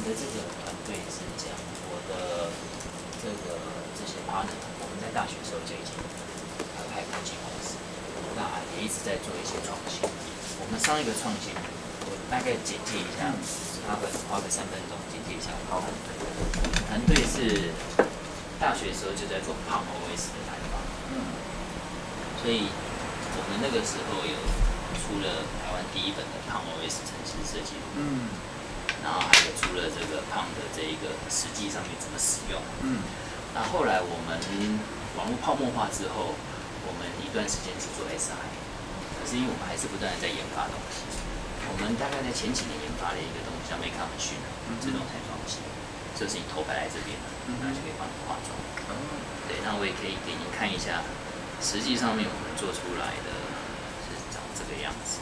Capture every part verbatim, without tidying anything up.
的这个团队是这样，我的这个这些 partner， 我们在大学的时候就已经呃开过经公司，那也一直在做一些创新。我们上一个创新，我大概简介一下，花个花个三分钟简介一下我们团队。团队是大学的时候就在做Palm O S 的开发，嗯，所以我们那个时候有出了台湾第一本的Palm O S 程式设计录，嗯。然后还有除了这个胖的这一个实际上面怎么使用，嗯，那后来我们网络泡沫化之后，我们一段时间是做 S I， 可是因为我们还是不断的在研发东西，我们大概在前几年研发了一个东西叫 Make Up Machine， 自动彩妆机，这是你头摆在这边的，那就可以帮你化妆。对，那我也可以给您看一下，实际上面我们做出来的是长这个样子。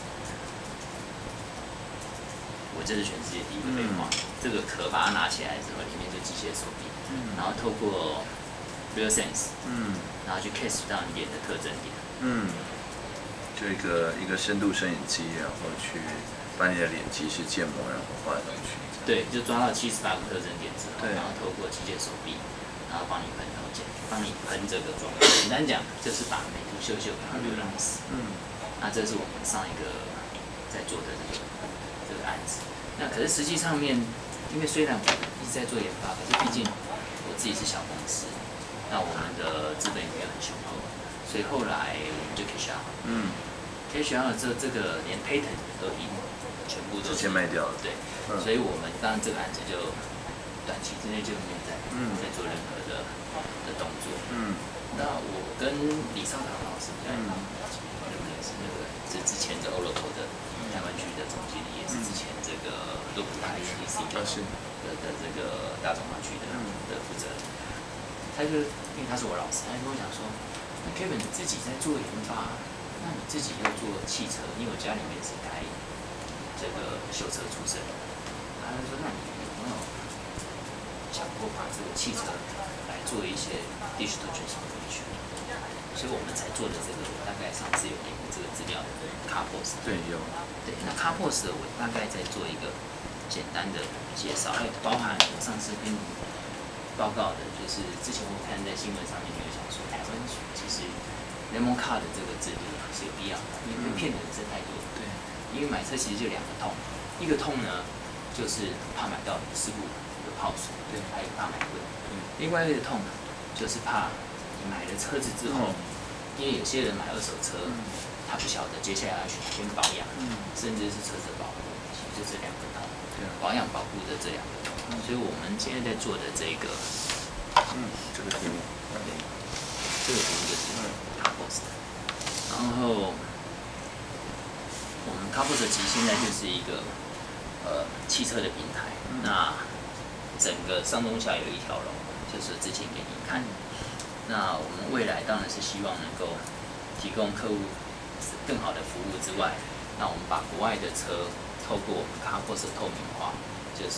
我这是全世界第一个被画，嗯、这个壳把它拿起来之后，里面就机械手臂，嗯、然后透过 Real Sense， 嗯，然后去 catch 到你脸的特征点， 嗯，就一个一个深度摄影机，然后去把你的脸即时建模，然后画上去。 对，就抓到七十八个特征点之后，然后透过机械手臂，然后帮你喷头剪，帮你喷这个妆。简单讲，就是把美图秀秀给它 realize。嗯，那这是我们上一个在做的这个。这个案子，那可是实际上面，因为虽然我一直在做研发，可是毕竟我自己是小公司，那我们的资本也没有很雄厚，所以后来我们就 cash out， 嗯 ，cash out 了之后，这个连 patent 都已经全部都直接卖掉了， 对，嗯、所以我们当然这个案子就短期之内就没有再、嗯、再做任何的的动作，嗯，那我跟李少堂老师比较好，对不对？是那个是之前的 Oracle 的。台湾区的总经理也是之前这个洛普塔 H T C 的的的这个大中华区的的负责人，他就因为他是我老师，他就跟我讲说，那 Kevin 你自己在做研发，那你自己又做汽车，因为我家里面是开这个修车出身，他就说那你有没有想过把这个汽车来做一些 digital transformation？所以我们才做的这个，大概上次有给过这个资料的 Carpos。 对，有。 对，那 Carpos 我大概在做一个简单的介绍，还有包含我上次跟你报告的，就是之前我看在新闻上面就有讲说，台湾其实 Lemon Car 的这个制度是有必要的，因为骗的人是太多。对。因为买车其实就两个痛，一个痛呢就是怕买到事故有泡水，对，还有怕买贵。嗯。另外一个痛就是怕。买了车子之后，因为有些人买二手车，他不晓得接下来要去哪边保养，甚至是车子保护，就这两个痛，保养保护的这两个痛，所以我们现在在做的这个， 嗯，这个题目， 对，这个题目就是 Carpos， 然后我们 Carpos 其实现在就是一个呃汽车的平台，那整个上中下有一条龙，就是之前给您看。那我们未来当然是希望能够提供客户更好的服务之外，那我们把国外的车透过我们 Carpos 的透明化，就是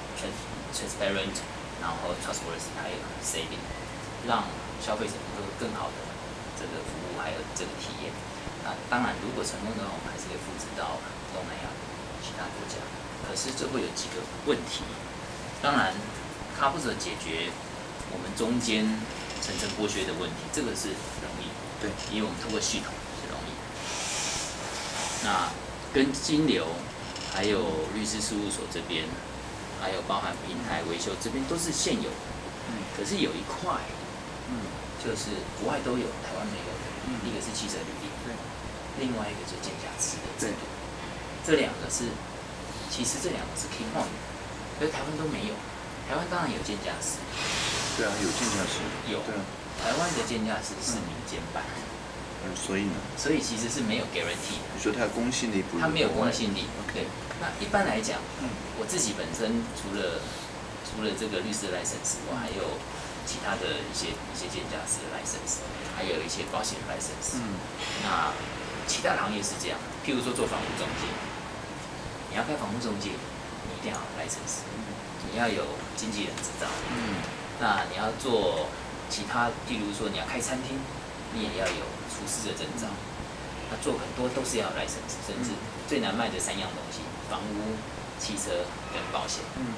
transparent， 然后 trustworthy， 还有 saving， 让消费者能够更好的这个服务还有这个体验。那当然，如果成功的话，我们还是可以复制到东南亚其他国家。可是这会有几个问题。当然 ，Carpos 解决我们中间层层剥削的问题，这个是容易，对，因为我们透过系统是容易。那跟金流，还有律师事务所这边，还有包含平台维修这边都是现有的，嗯，可是有一块，嗯，就是国外都有，台湾没有的，嗯，一个是汽车履历，对，另外一个就是鉴价师的制度，这两个是，其实这两个是 key point， 可是台湾都没有，台湾当然有鉴价师。 对啊，有鉴价师。 有。对啊。台湾的鉴价师是民间办。 嗯，所以呢？ 所以其实是没有 guarantee 的。 你说它的公信力不？ 它没有公信力。对。那一般来讲，嗯，我自己本身除了除了这个律师的 license， 我还有其他的一些一些鉴价师的 license， 还有一些保险 license。嗯。那其他的行业是这样，譬如说做房屋中介，你要开房屋中介，你一定要有 license， 你要有经纪人执照。嗯。那你要做其他，譬如说你要开餐厅，你也要有厨师的证照。那做很多都是要 license， 甚至最难卖的三样东西：房屋、汽车跟保险。嗯，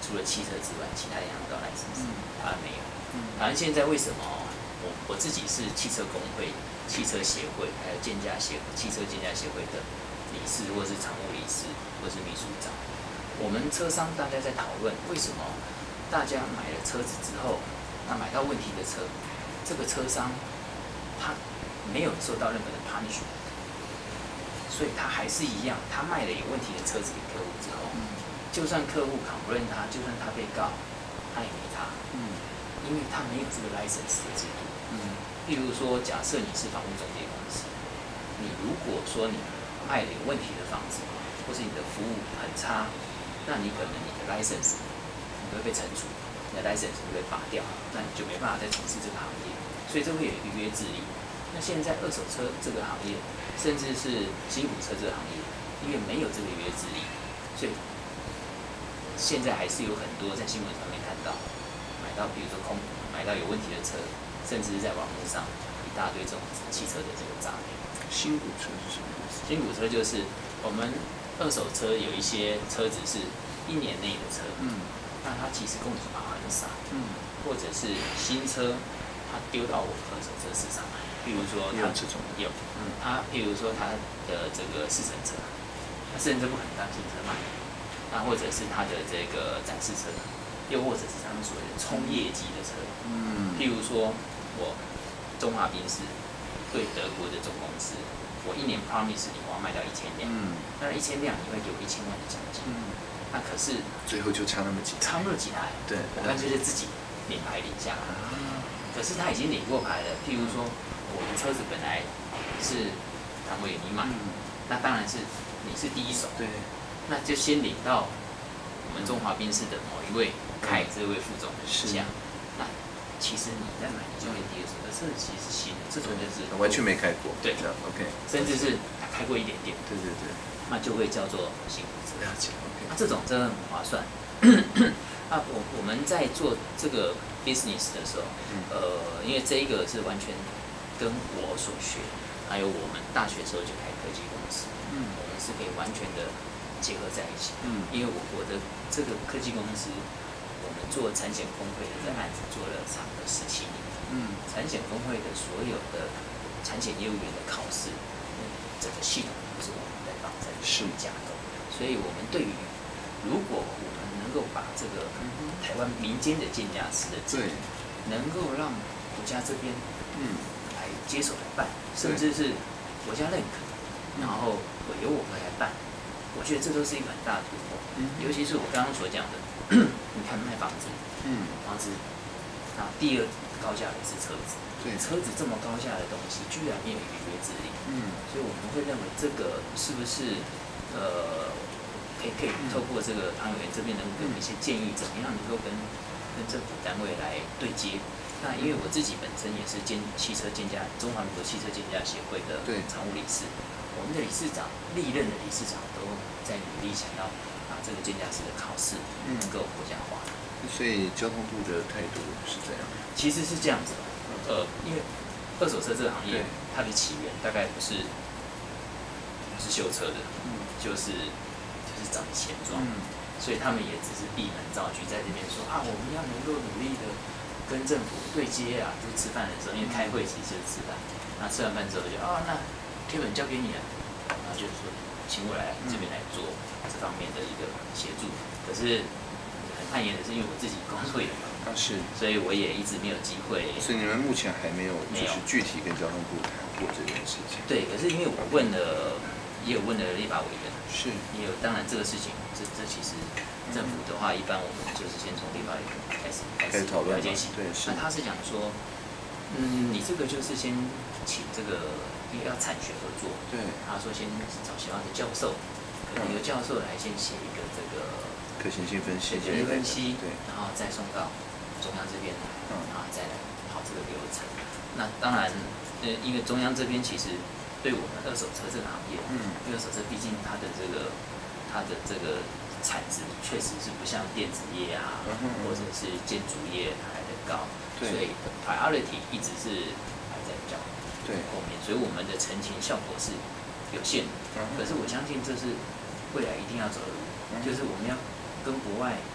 除了汽车之外，其他两样都要 license，、嗯、台湾没有。台湾现在为什么我我自己是汽车工会、汽车协会，还有建价协汽车建价协会的理事，或是常务理事，或是秘书长。我们车商大家在讨论，为什么大家买了车子之后，那买到问题的车，这个车商他没有受到任何的 punishment， 所以他还是一样，他卖了有问题的车子给客户之后，就算客户 complain 他，就算他被告，他也没差，因为他没有这个 license 的制度。譬如说，假设你是房屋中介公司，你如果说你卖了有问题的房子，或是你的服务很差，那你可能你的 license 你会被惩处，你的 license 会被拔掉，那你就没办法再从事这个行业，所以这会有一个约制力。那现在二手车这个行业，甚至是新古车这个行业，因为没有这个约制力，所以现在还是有很多在新闻上面看到买到，比如说空买到有问题的车，甚至是在网络上一大堆这种汽车的这个诈骗。 新古车是什么意思？ 新古车就是我们二手车有一些车子是一年内的车，嗯，那它其实公里数很少，嗯，或者是新车，它丢到我们二手车市场来，譬如说它有这种有，嗯，它譬如说它的这个试乘车，那试乘车不可能当新车卖，那或者是它的这个展示车，又或者是他们所谓的冲业绩的车，嗯，譬如说我中华宾士对德国的总公司。我一年 promise 你我要卖到一千辆，嗯，那一千辆你会给我一千万的奖金，嗯，那可是最后就差那么几台， 差那么几台， 对， 我干脆就自己领牌领下来，啊，可是他已经领过牌了，譬如说我的车子本来是谭伟你买，嗯，那当然是你是第一手， 对， 那就先领到我们中华宾士的某一位凯这位副总的手下，那其实你在买你就会第二手，而这其实是新的，这种就是完全没开过， 对， 这样 OK， 甚至是开过一点点， 对对对， 那就会叫做新古车。 了解 OK， 那这种真的很划算。啊，我我们在做这个 business 的时候，呃，因为这一个是完全跟我所学，还有我们大学时候就开科技公司，嗯，我们是可以完全的结合在一起，嗯，因为我我的这个科技公司。我们做产险工会的这案子做了差不多十七年，嗯，产险工会的所有的产险业务员的考试，整个系统都是我们在帮在是架构，所以我们对于如果我们能够把这个台湾民间的鉴价师的制度，能够让国家这边嗯来接手来办，甚至是国家认可，然后由我们来办，我觉得这都是一个很大的突破，尤其是我刚刚所讲的。你看卖房子，嗯，房子，然后第二高价的是车子，对，车子这么高价的东西，居然没有一个约制力，嗯，所以我们会认为这个是不是呃，可以可以透过这个唐委员这边能给我们一些建议，怎么样能够跟跟政府单位来对接？那因为我自己本身也是建汽车鉴价中华民国汽车鉴价协会的常务理事，我们的理事长历任的理事长都在努力想要。这个鉴价师的考试能够国家化， 所以交通部的态度是这样。 其实是这样子的，呃，因为二手车这个行业，它的起源大概不是不是修车的，嗯，就是就是找钱庄，嗯，所以他们也只是闭门造车，在这边说啊，我们要能够努力的跟政府对接啊，就吃饭的时候，因为开会其实就是吃饭，那吃完饭之后就啊，那贴本交给你了，然后就是说请我来这边来做。这方面的一个协助，可是很汗颜的是，因为我自己工作也忙， 啊是， 所以我也一直没有机会。 所以你们目前还没有就是具体跟交通部谈过这件事情。 对，可是因为我问了，也有问了立法委员， 是， 也有，当然这个事情，这这其实政府的话，一般我们就是先从立法委员开始开始了解起。 对，是。 那他是讲说，嗯，你这个就是先请这个，因为要产学合作， 对， 他说先找其他的教授。由教授来先写一个这个可行性分析， 可行性分析， 对， 然后再送到中央这边，嗯，然后再来跑这个流程。那当然，呃，因为中央这边其实对我们二手车这个行业，嗯，因为二手车毕竟它的这个它的这个产值确实是不像电子业啊，嗯、或者是建筑业来的高，所以 priority 一直是排在比较对后面，所以我们的澄清效果是有限的。可是我相信这是未来一定要走的路，就是我们要跟国外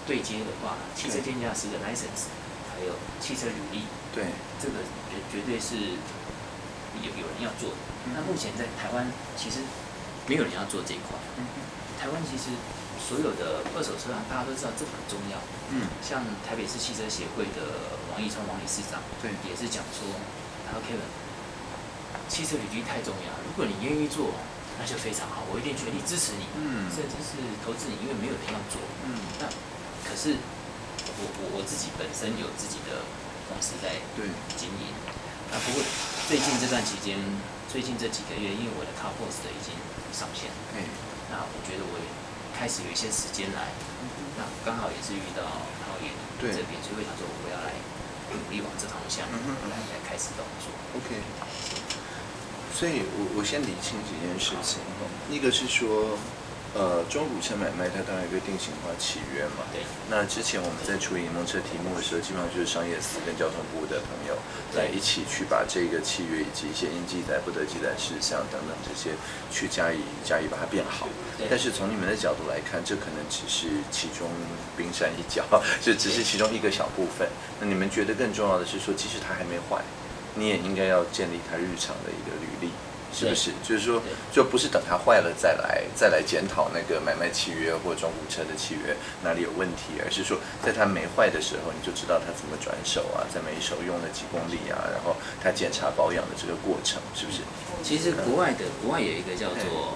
对接的话，汽车鉴价师的 license， 还有汽车履历， 对， 这个绝绝对是有有人要做的。那目前在台湾其实没有人要做这一块。台湾其实所有的二手车行，大家都知道这个很重要。嗯，像台北市汽车协会的王义聪王理事长，对，也是讲说，他说 Kevin， 汽车履历太重要，如果你愿意做，那就非常好，我一定全力支持你，嗯，甚至是投资你，因为没有人要做。嗯，那可是我我我自己本身有自己的公司在经营，啊，不过最近这段期间，最近这几个月，因为我的 CarPost 已经上线，嗯，那我觉得我也开始有一些时间来，那刚好也是遇到陶冶这边，所以我想说我要来努力往这方向来来开始动作。 OK， 所以我我先理清几件事情，一个是说。呃，中古车买卖它当然有一个定型化契约嘛。对。那之前我们在处理柠檬车题目的时候，基本上就是商业司跟交通部的朋友来一起去把这个契约以及一些应记载、不得记载事项等等这些去加以加以把它变好。但是从你们的角度来看，这可能只是其中冰山一角，这只是其中一个小部分。那你们觉得更重要的是说，即使它还没坏，你也应该要建立它日常的一个履历。是不是？就是说，就不是等它坏了再来再来检讨那个买卖契约或中古车的契约哪里有问题，而是说，在它没坏的时候，你就知道它怎么转手啊，在每一手用了几公里啊，然后它检查保养的这个过程，是不是？ 其实国外的国外有一个叫做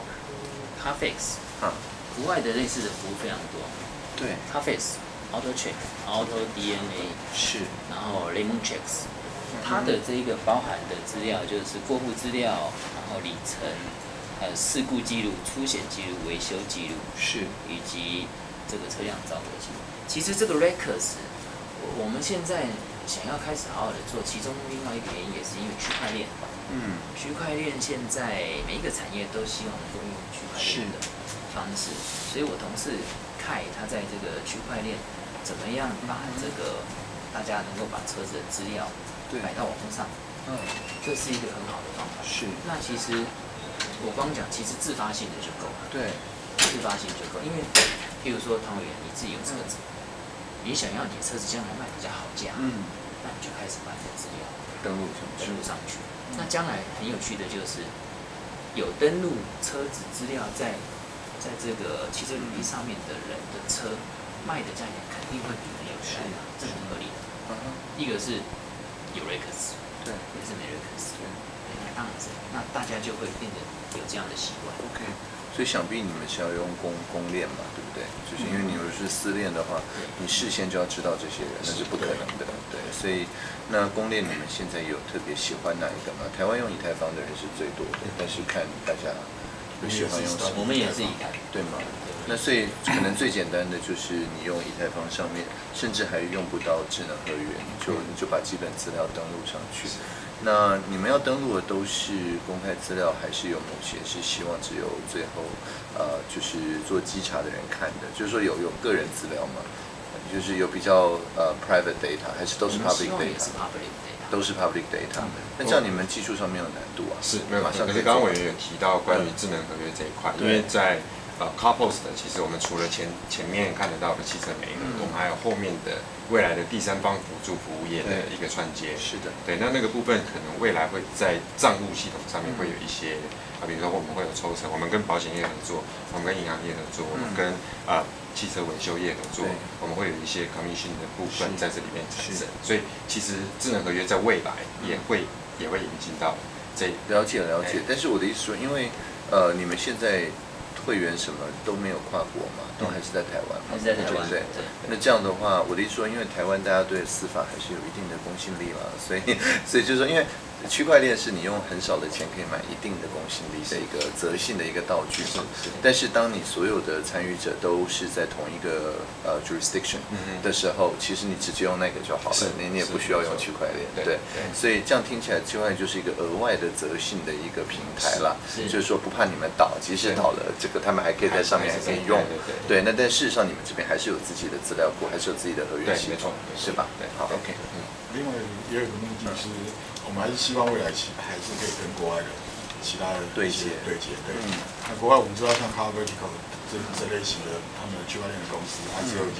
Carfax， 啊，国外的类似的服务非常多。对 ，Carfax、Auto Check、Auto D N A 是，然后 Lemon Checks。它的这个包含的资料就是过户资料，然后里程，还有事故记录、出险记录、维修记录，是，以及这个车辆召回记录。其实这个 records， 我我们现在想要开始好好的做，其中另外一个原因也是因为区块链。嗯，区块链现在每一个产业都希望能够用区块链的方式，所以我同事凯他在这个区块链怎么样把这个大家能够把车子的资料摆到网络上，嗯，这是一个很好的方法。是。那其实我光讲，其实自发性的就够了。对。自发性就够，因为譬如说汤圆，你自己有车子，嗯、你想要你的车子将来卖比较好价，嗯，那你就开始把你的资料登录上登录上去。嗯、那将来很有趣的就是，有登录车子资料在在这个汽车履历上面的人的车，卖的价钱肯定会比没有的来的，这很合理的。嗯、一个是。有 records， 对，也是没 records， 对，那当然是，那大家就会变得有这样的习惯。 OK， 所以想必你们是要用公公链嘛，对不对？就是因为你如果是私链的话，你事先就要知道这些人，那是不可能的。对，所以那公链你们现在有特别喜欢哪一个吗？台湾用以太坊的人是最多的，但是看大家有喜欢用什么？ 我们也是以太， 对吗？那所以可能最简单的就是你用以太坊上面，甚至还用不到智能合约，你就你就把基本资料登录上去。那你们要登录的都是公开资料，还是有某些是希望只有最后呃就是做稽查的人看的？就是说有有个人资料吗？就是有比较呃 private data， 还是都是 public data？ 都是 public data。那这样你们技术上面有难度啊？ 是没有。可是刚刚委员有提到关于智能合约这一块，因为在呃 CarPost 其实我们除了前前面看得到的汽车媒合，嗯、我们还有后面的未来的第三方辅助服务业的一个串接。是的，对，那那个部分可能未来会在账务系统上面会有一些啊，比如说我们会有抽成，我们跟保险业合作，我们跟银行业合作，我们跟啊、呃、汽车维修业合作，我们会有一些 commission 的部分在这里面产生。所以其实智能合约在未来也会、嗯、也会引进到这。 了解了解，但是我的意思说，因为呃你们现在。会员什么都没有跨国嘛，都还是在台湾嘛， 还是在台湾， 对对。那这样的话，我的意思说，因为台湾大家对司法还是有一定的公信力嘛，所以所以就是说，因为区块链是你用很少的钱可以买一定的公信力的一个择性的一个道具嘛。但是当你所有的参与者都是在同一个呃 jurisdiction 的时候，其实你直接用那个就好了，你你也不需要用区块链。对，所以这样听起来，区块链就是一个额外的择性的一个平台啦，就是说不怕你们倒，即使倒了，这个他们还可以在上面还可以用。对，那但事实上你们这边还是有自己的资料库，还是有自己的合约系统，是吧？对，好 ，OK。 另外也有一个目的是。我们还是希望未来其还是可以跟国外的其他的对接对接对。嗯、那国外我们知道像 Car Vertical 这这类型的他们的区块链的公司，I C O已经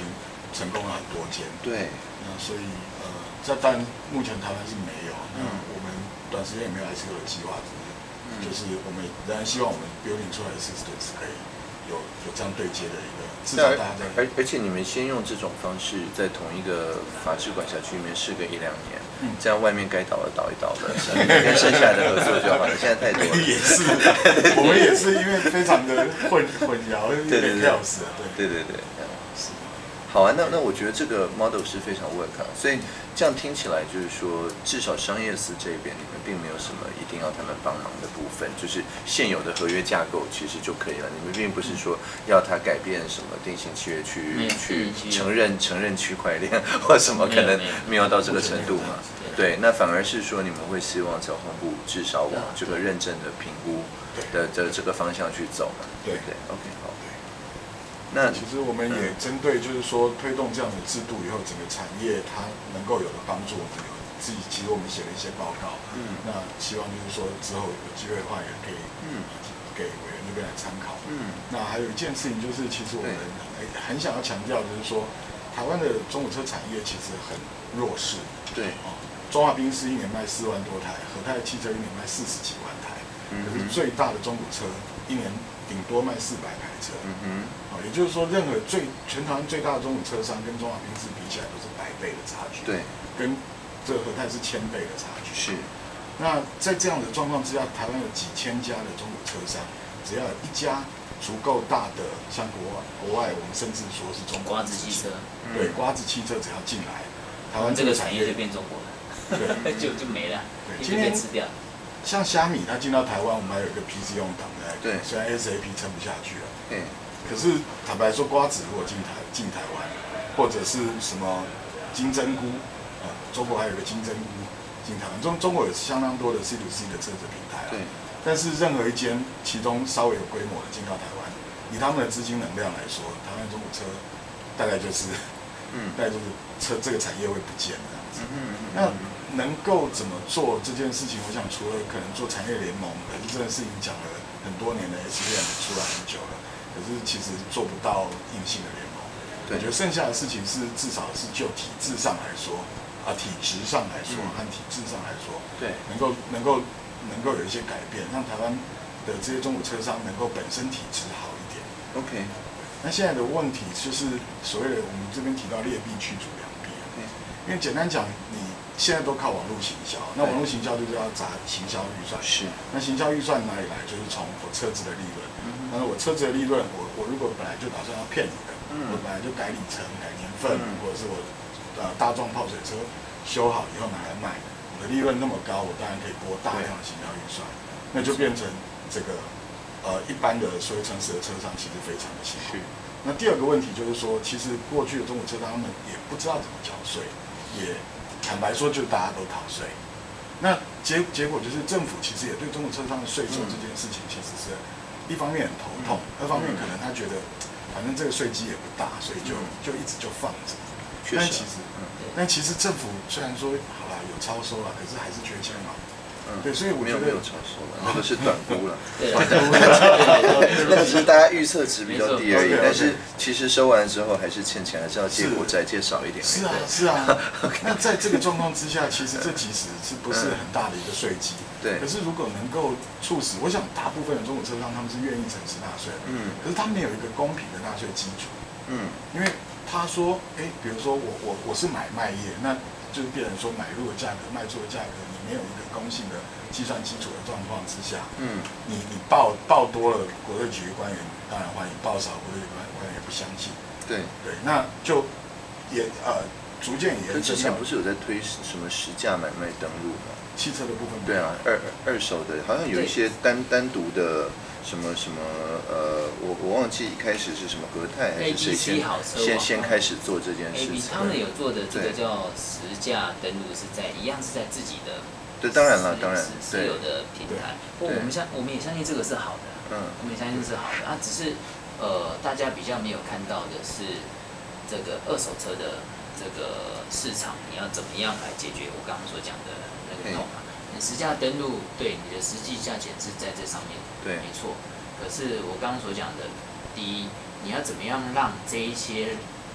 成功了很多间。 对。 那所以呃，这当然目前台湾是没有，那我们短时间也没有 I C U 的计划，只是就是我们仍然希望我们 building 出来的 system 是可以有有这样对接的一个，至少大家在。 而而且你们先用这种方式，在同一个法制管辖区里面试个一两年，嗯、这样外面该倒的倒一倒的，跟剩下的合作就好了。现在太多了。 也是，我们也是因为非常的混混淆， 对对对， 对对对对。好啊，那那我觉得这个 model 是非常 work 啊，所以这样听起来就是说，至少商业司这边你们并没有什么一定要他们帮忙的部分，就是现有的合约架构其实就可以了。你们并不是说要他改变什么定型契约去去承认承认区块链或什么，可能没有到这个程度嘛。对，那反而是说你们会希望交通部至少往这个认证的评估的的这个方向去走嘛。对对 ，OK 好。 那其实我们也针对，就是说推动这样的制度以后，整个产业它能够有的帮助，我们有自己其实我们写了一些报告，嗯，那希望就是说之后有机会的话，也可以嗯给委员那边来参考，嗯，那还有一件事情就是，其实我们很想要强调，就是说台湾的中古车产业其实很弱势， 对， 哦，中华宾士一年卖四万多台，和泰汽车一年卖四十几万台，可是最大的中古车一年顶多卖四百台车，嗯哼，啊，也就是说，任何最全台湾最大的中古车商跟中华宾士比起来都是百倍的差距， 对， 跟这个和泰是千倍的差距。 是， 那在这样的状况之下，台湾有几千家的中古车商，只要有一家足够大的，像国外国外，我们甚至说是中国瓜子汽车， 对，瓜子汽车只要进来，台湾这个产业就变中国了，对，就就没了，就被吃掉。 像虾米，它进到台湾，我们还有一个 P C 用档的， 对， 虽然 S A P 撑不下去了， 嗯， 可是坦白说，瓜子如果进台进台湾，或者是什么金针菇，啊，中国还有个金针菇进台湾，中中国有相当多的 C to C 的车子平台啊， 对， 但是任何一间其中稍微有规模的进到台湾，以他们的资金能量来说，台湾中古车大概就是，嗯，大概就是车这个产业会不见这样子，嗯嗯那。能够怎么做这件事情？我想除了可能做产业联盟，可是这件事情讲了很多年的 S V M 出来很久了，可是其实做不到硬性的联盟。我觉得剩下的事情是至少是就体制上来说，啊，体质上来说和体制上来说， 对， 能够能够能够有一些改变，让台湾的这些中古车商能够本身体质好一点。 OK， 那现在的问题就是所谓的我们这边提到劣币驱逐良币，因为简单讲你。现在都靠网络行销，那网络行销就是要砸行销预算。是，那行销预算哪里来？就是从我车子的利润。嗯，那我车子的利润，我我如果本来就打算要骗你的，嗯，我本来就改里程、改年份，嗯、或者是我呃大众泡水车修好以后拿来卖，我的利润那么高，我当然可以拨大量的行销预算，那就变成这个呃一般的所有城市的车商其实非常的辛苦。那第二个问题就是说，其实过去的中古车商他们也不知道怎么缴税，也。坦白说，就大家都逃税，那结结果就是政府其实也对中古车商的税收这件事情，其实是一方面很头痛，二方面可能他觉得反正这个税基也不大，所以就就一直就放着。但其实，但其实政府虽然说好了有超收了，可是还是缺钱嘛。对，所以我觉得没有超收了，那个是短估了， 对， 那个是大家预测值比较低而已，但是其实收完之后还是欠钱，还是要借国债借少一点。 是啊，是啊。那在这个状况之下，其实这其实是不是很大的一个税基？ 对。 可是如果能够促使，我想大部分的中古车商他们是愿意诚实纳税的，嗯。可是他们有一个公平的纳税基础，嗯。因为他说，哎，比如说我我我是买卖业，那就是别人说买入的价格、卖出的价格，你没有一个公信的计算基础的状况之下，嗯，你你报报多了，国税局官员当然欢迎；报少，国税局官员也不相信。对对，那就也呃逐渐也。 之前不是有在推什么实价买卖登录吗？ 汽车的部分。 对啊，二二手的，好像有一些单单独的。什么什么呃，我我忘记一开始是什么和泰还是谁先先先开始做这件事情。 他们有做的这个叫实价登录是在一样是在自己的对，当然了，当然私有的平台。不过我们相我们也相信这个是好的，嗯，我们也相信是好的啊，只是呃大家比较没有看到的是这个二手车的这个市场，你要怎么样来解决我刚刚所讲的那个痛啊？实价登录，对你的实际价钱是在这上面， 对， 没错。可是我刚刚所讲的，第一，你要怎么样让这一些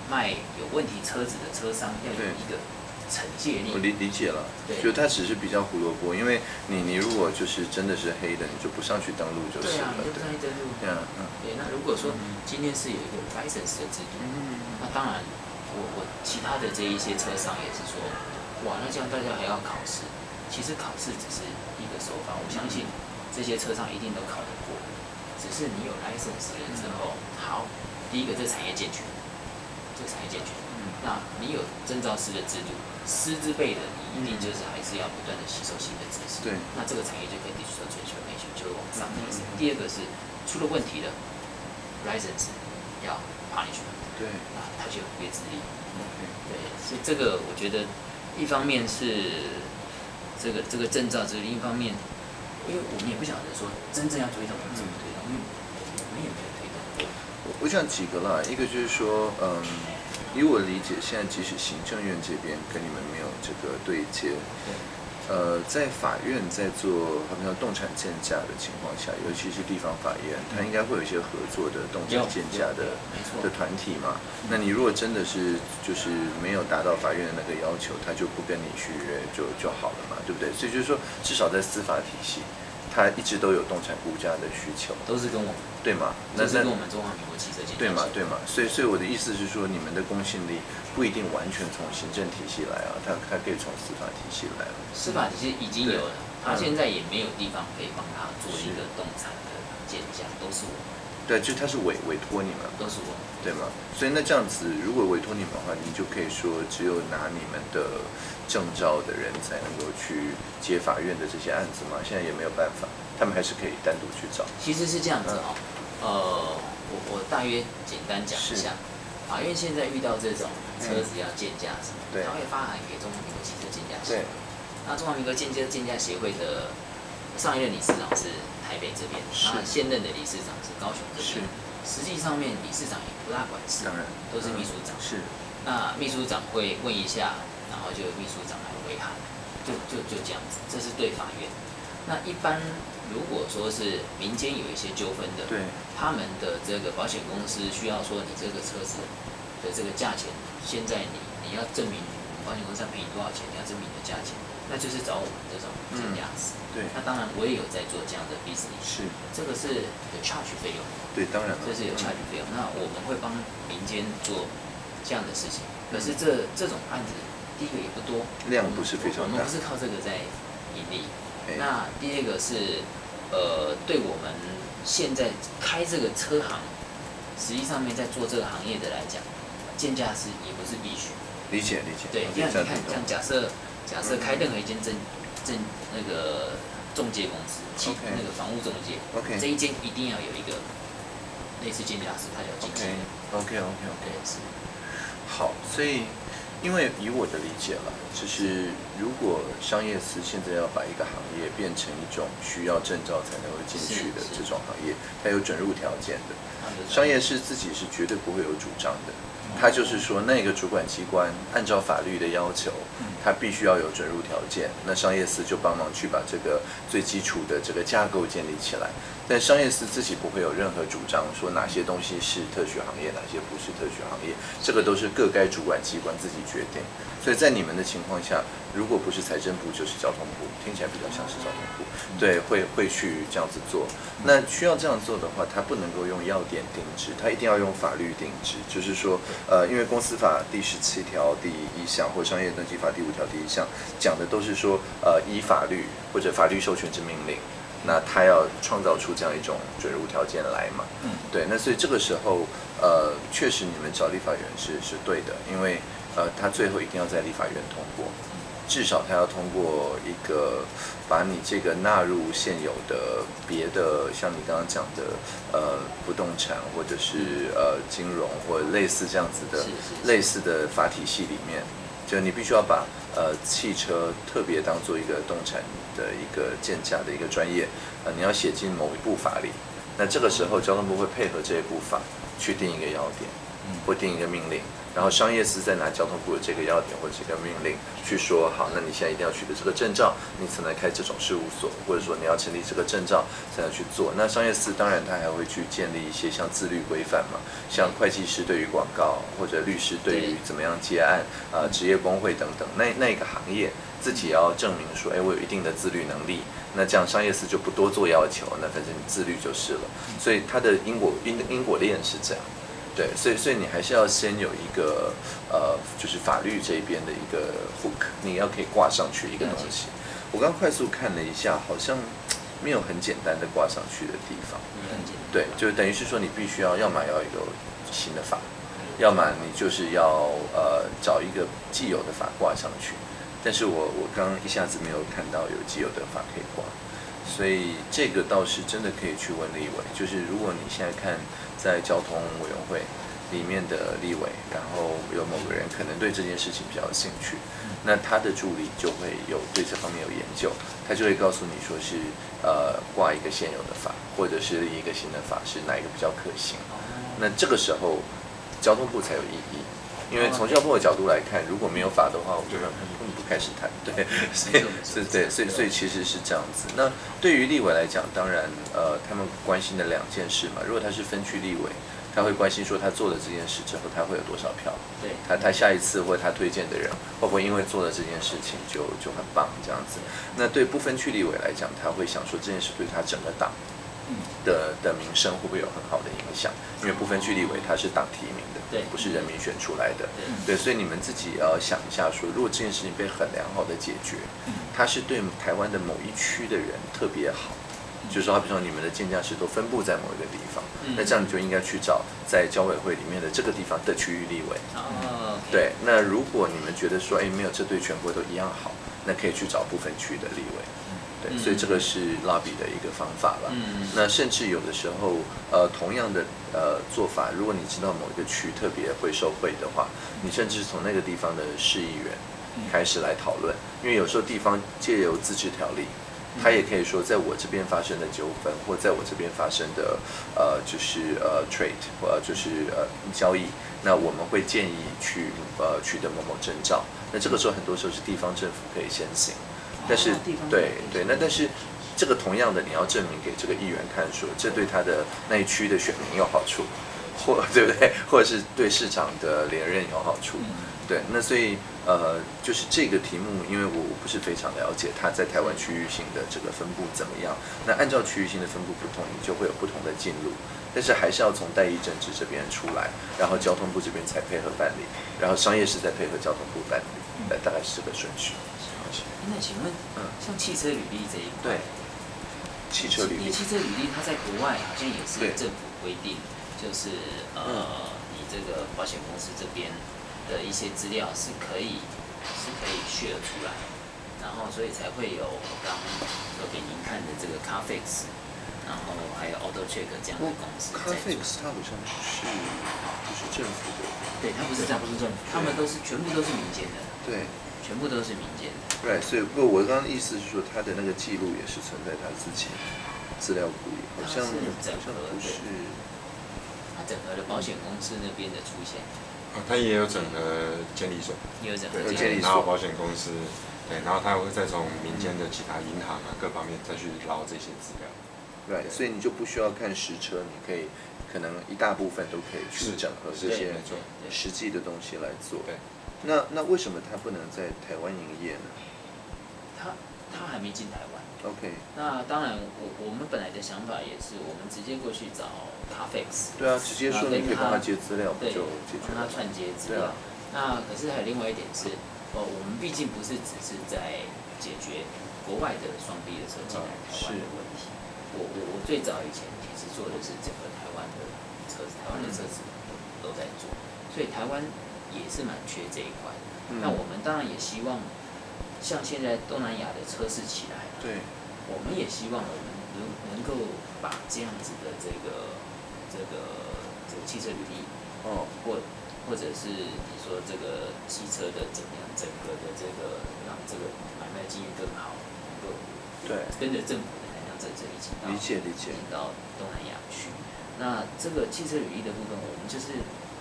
卖有问题车子的车商要有一个惩戒力。 我理理解了，就它只是比较胡萝卜，因为你你如果就是真的是黑的，你就不上去登录就是了。 对啊，你就不上去登录。对啊，嗯，对。那如果说今天是有一个 license 的制度，嗯、那当然我我其他的这一些车商也是说，哇，那这样大家还要考试？其实考试只是一个手法，我相信这些车商一定都考得过，只是你有 license 了之后，好，第一个这产业健全，这个产业健全，嗯，那你有证照师的制度，师资辈的你一定就是还是要不断的吸收新的知识，对，那这个产业就可以 digital transformation 就会往上提升。嗯、第二个是出了问题的 license 要 punishment， 对，啊，它就有约资力， ，OK， 对，所以这个我觉得一方面是。这个这个证照，这个另一方面，因为我们也不晓得说真正要推动怎么推动，因为我们也没有推动过。 我我想几个啦，一个就是说，嗯，以我理解，现在即使行政院这边跟你们没有这个对接，呃，在法院在做好像动产鉴价的情况下，尤其是地方法院，它应该会有一些合作的动产鉴价的的团体嘛。那你如果真的是就是没有达到法院的那个要求，他就不跟你续约就就好了嘛，对不对？所以就是说，至少在司法体系，它一直都有动产估价的需求， 都是跟我们对吗？ 那是跟我们中华民国汽车鉴价对嘛对嘛。所以所以我的意思是说，你们的公信力不一定完全从行政体系来啊，它它可以从司法体系来了。 司法体系已经有了，他现在也没有地方可以帮他做一个动产的鉴价，都是我们。 对，就他是委委托你们， 都是我， 对吗？所以那这样子，如果委托你们的话，你就可以说，只有拿你们的证照的人才能够去接法院的这些案子吗？现在也没有办法，他们还是可以单独去找。 其实是这样子哦，嗯、呃，我我大约简单讲一下，法院现在遇到这种车子要鉴价什么，他会发函给中华民国汽车鉴价协会。那中华民国汽车鉴价协会的上一任理事长是台北这边，那现任的理事长是高雄这边。实际上面理事长也不大管事， 当然都是秘书长。 是， 那秘书长会问一下，然后就秘书长来回函，就就就这样子，这是对法院。那一般如果说是民间有一些纠纷的，对，他们的这个保险公司需要说你这个车子的这个价钱，现在你你要证明保险公司要赔你多少钱，你要证明你的价钱。那就是找我们这种鉴价师、嗯，对。那当然，我也有在做这样的 business， 是，这个是有 charge 费用， 对，当然了， 这是有 charge 费用。那我们会帮民间做这样的事情，可是这这种案子，第一个也不多， 量不是非常大， 我们不是靠这个在盈利。那第二个是，呃，对我们现在开这个车行，实际上面在做这个行业的来讲，鉴价师也不是必须。 理解理解。 对，这样你看，像假设。假设开任何一间证证那个中介公司，其、okay. 那个房屋中介， okay. 这一间一定要有一个类似鉴价师，他叫经纪人。 OK OK OK OK 是。好，所以因为以我的理解了，就是如果商业司现在要把一个行业变成一种需要证照才能够进去的这种行业，它有准入条件的，商业司自己是绝对不会有主张的。他就是说，那个主管机关按照法律的要求，他必须要有准入条件。那商业司就帮忙去把这个最基础的这个架构建立起来。但商业司自己不会有任何主张，说哪些东西是特许行业，哪些不是特许行业，这个都是各该主管机关自己决定。所以在你们的情况下，如果不是财政部就是交通部，听起来比较像是交通部，对，会会去这样子做。那需要这样做的话，它不能够用要点定制，它一定要用法律定制，就是说，呃，因为公司法第十七条第一项或商业登记法第五条第一项讲的都是说，呃，依法律或者法律授权之命令。那他要创造出这样一种准入条件来嘛？嗯，对。那所以这个时候，呃，确实你们找立法院是是对的，因为呃，他最后一定要在立法院通过，至少他要通过一个把你这个纳入现有的别的，像你刚刚讲的呃不动产或者是呃金融或者类似这样子的类似的法体系里面，就你必须要把呃汽车特别当做一个动产的一个鉴价的一个专业，呃，你要写进某一部法里。那这个时候，交通部会配合这一部法去定一个要点，或定一个命令， 然后商业司再拿交通部的这个要点或者这个命令去说，好，那你现在一定要取得这个证照，你才能开这种事务所，或者说你要成立这个证照才能去做。那商业司当然他还会去建立一些像自律规范嘛，像会计师对于广告，或者律师对于怎么样接案，啊、呃，职业工会等等，那那一个行业自己要证明说，哎，我有一定的自律能力。那这样商业司就不多做要求，那反正你自律就是了。所以它的因果因因果链是这样，对，所以所以你还是要先有一个呃，就是法律这边的一个 hook， 你要可以挂上去一个东西。我刚快速看了一下，好像没有很简单的挂上去的地方。对，就等于是说你必须要，要么要有新的法，要么你就是要呃找一个既有的法挂上去。但是我我刚一下子没有看到有既有的法可以挂，所以这个倒是真的可以去问立委。就是如果你现在看在交通委员会里面的立委，然后有某个人可能对这件事情比较有兴趣，那他的助理就会有对这方面有研究，他就会告诉你说是呃挂一个现有的法，或者是一个新的法是哪一个比较可行。那这个时候交通部才有意义。因为从交通部的角度来看，如果没有法的话，我根本不开始谈。对，所以是对，所以所以其实是这样子。那对于立委来讲，当然呃，他们关心的两件事嘛。如果他是分区立委，他会关心说他做了这件事之后，他会有多少票？对，他他下一次或者他推荐的人，会不会因为做了这件事情就就很棒这样子？那对不分区立委来讲，他会想说这件事对他整个党的的民生会不会有很好的影响？因为不分区立委他是党提名的，对，不是人民选出来的，对，所以你们自己也要想一下说，如果这件事情被很良好的解决，它是对台湾的某一区的人特别好，就是说，比如说你们的健将士都分布在某一个地方，那这样你就应该去找在交委会里面的这个地方的区域立委。对，那如果你们觉得说，哎，没有这对全国都一样好，那可以去找不分区的立委。对，所以这个是拉比的一个方法了。嗯，那甚至有的时候，呃，同样的呃做法，如果你知道某一个区特别会受贿的话，你甚至从那个地方的市议员开始来讨论，因为有时候地方借由自治条例，他也可以说，在我这边发生的纠纷，或在我这边发生的呃就是呃 trade 或就是呃交易，那我们会建议去呃取得某某证照。那这个时候很多时候是地方政府可以先行。但是，对对，那但是这个同样的，你要证明给这个议员看说，这对他的那一区的选民有好处，或对不对？或者是对市长的连任有好处，对。那所以呃，就是这个题目，因为我我不是非常了解它在台湾区域性的这个分布怎么样。那按照区域性的分布不同，你就会有不同的进路。但是还是要从代议政治这边出来，然后交通部这边才配合办理，然后商业是再配合交通部办理，大概是这个顺序。 那请问，像汽车履历这一块， 对，汽车履历， 因为汽车履历它在国外好像也是政府规定，就是呃，你这个保险公司这边的一些资料是可以是可以 share 出来，然后所以才会有我刚有给您看的这个 Carfax， 然后还有 AutoCheck 这样的公司。 Carfax 它好像是不是政府的， 对，它不是政府，他们都是全部都是民间的， 对。 全部都是民间的。 对， right, 所以不，我刚刚意思是说，他的那个记录也是存在他自己资料库里，好像好像不是。 他整合了保险公司那边的出现。 哦，他也有整合监理所。 也有整合监理所， 然后保险公司，对，然后他会再从民间的其他银行啊各方面再去捞这些资料。 对，所以你就不需要看实车，你可以可能一大部分都可以去整合这些实际的东西来做。 对。 那那为什么他不能在台湾营业呢？ 他他还没进台湾。 OK。 那当然，我我们本来的想法也是，我们直接过去找 Carfax。 对啊，直接说你可以帮他接资料，不就解决了？ 帮他串接资料。那可是还有另外一点是，呃，我们毕竟不是只是在解决国外的双 B 的车进来台湾的问题。我我我最早以前其实做的是整个台湾的车子，台湾的车子都在做，所以台湾也是蛮缺这一块。嗯、那我们当然也希望，像现在东南亚的车市起来了， 对， 我们也希望我们能能够把这样子的这个这个这个汽车履历，哦，或或者是你说这个汽车的怎么样，整个的这个让这个买卖经营更好，能够对跟着政府的能量政策一起到理解理解到东南亚去。那这个汽车履历的部分，我们就是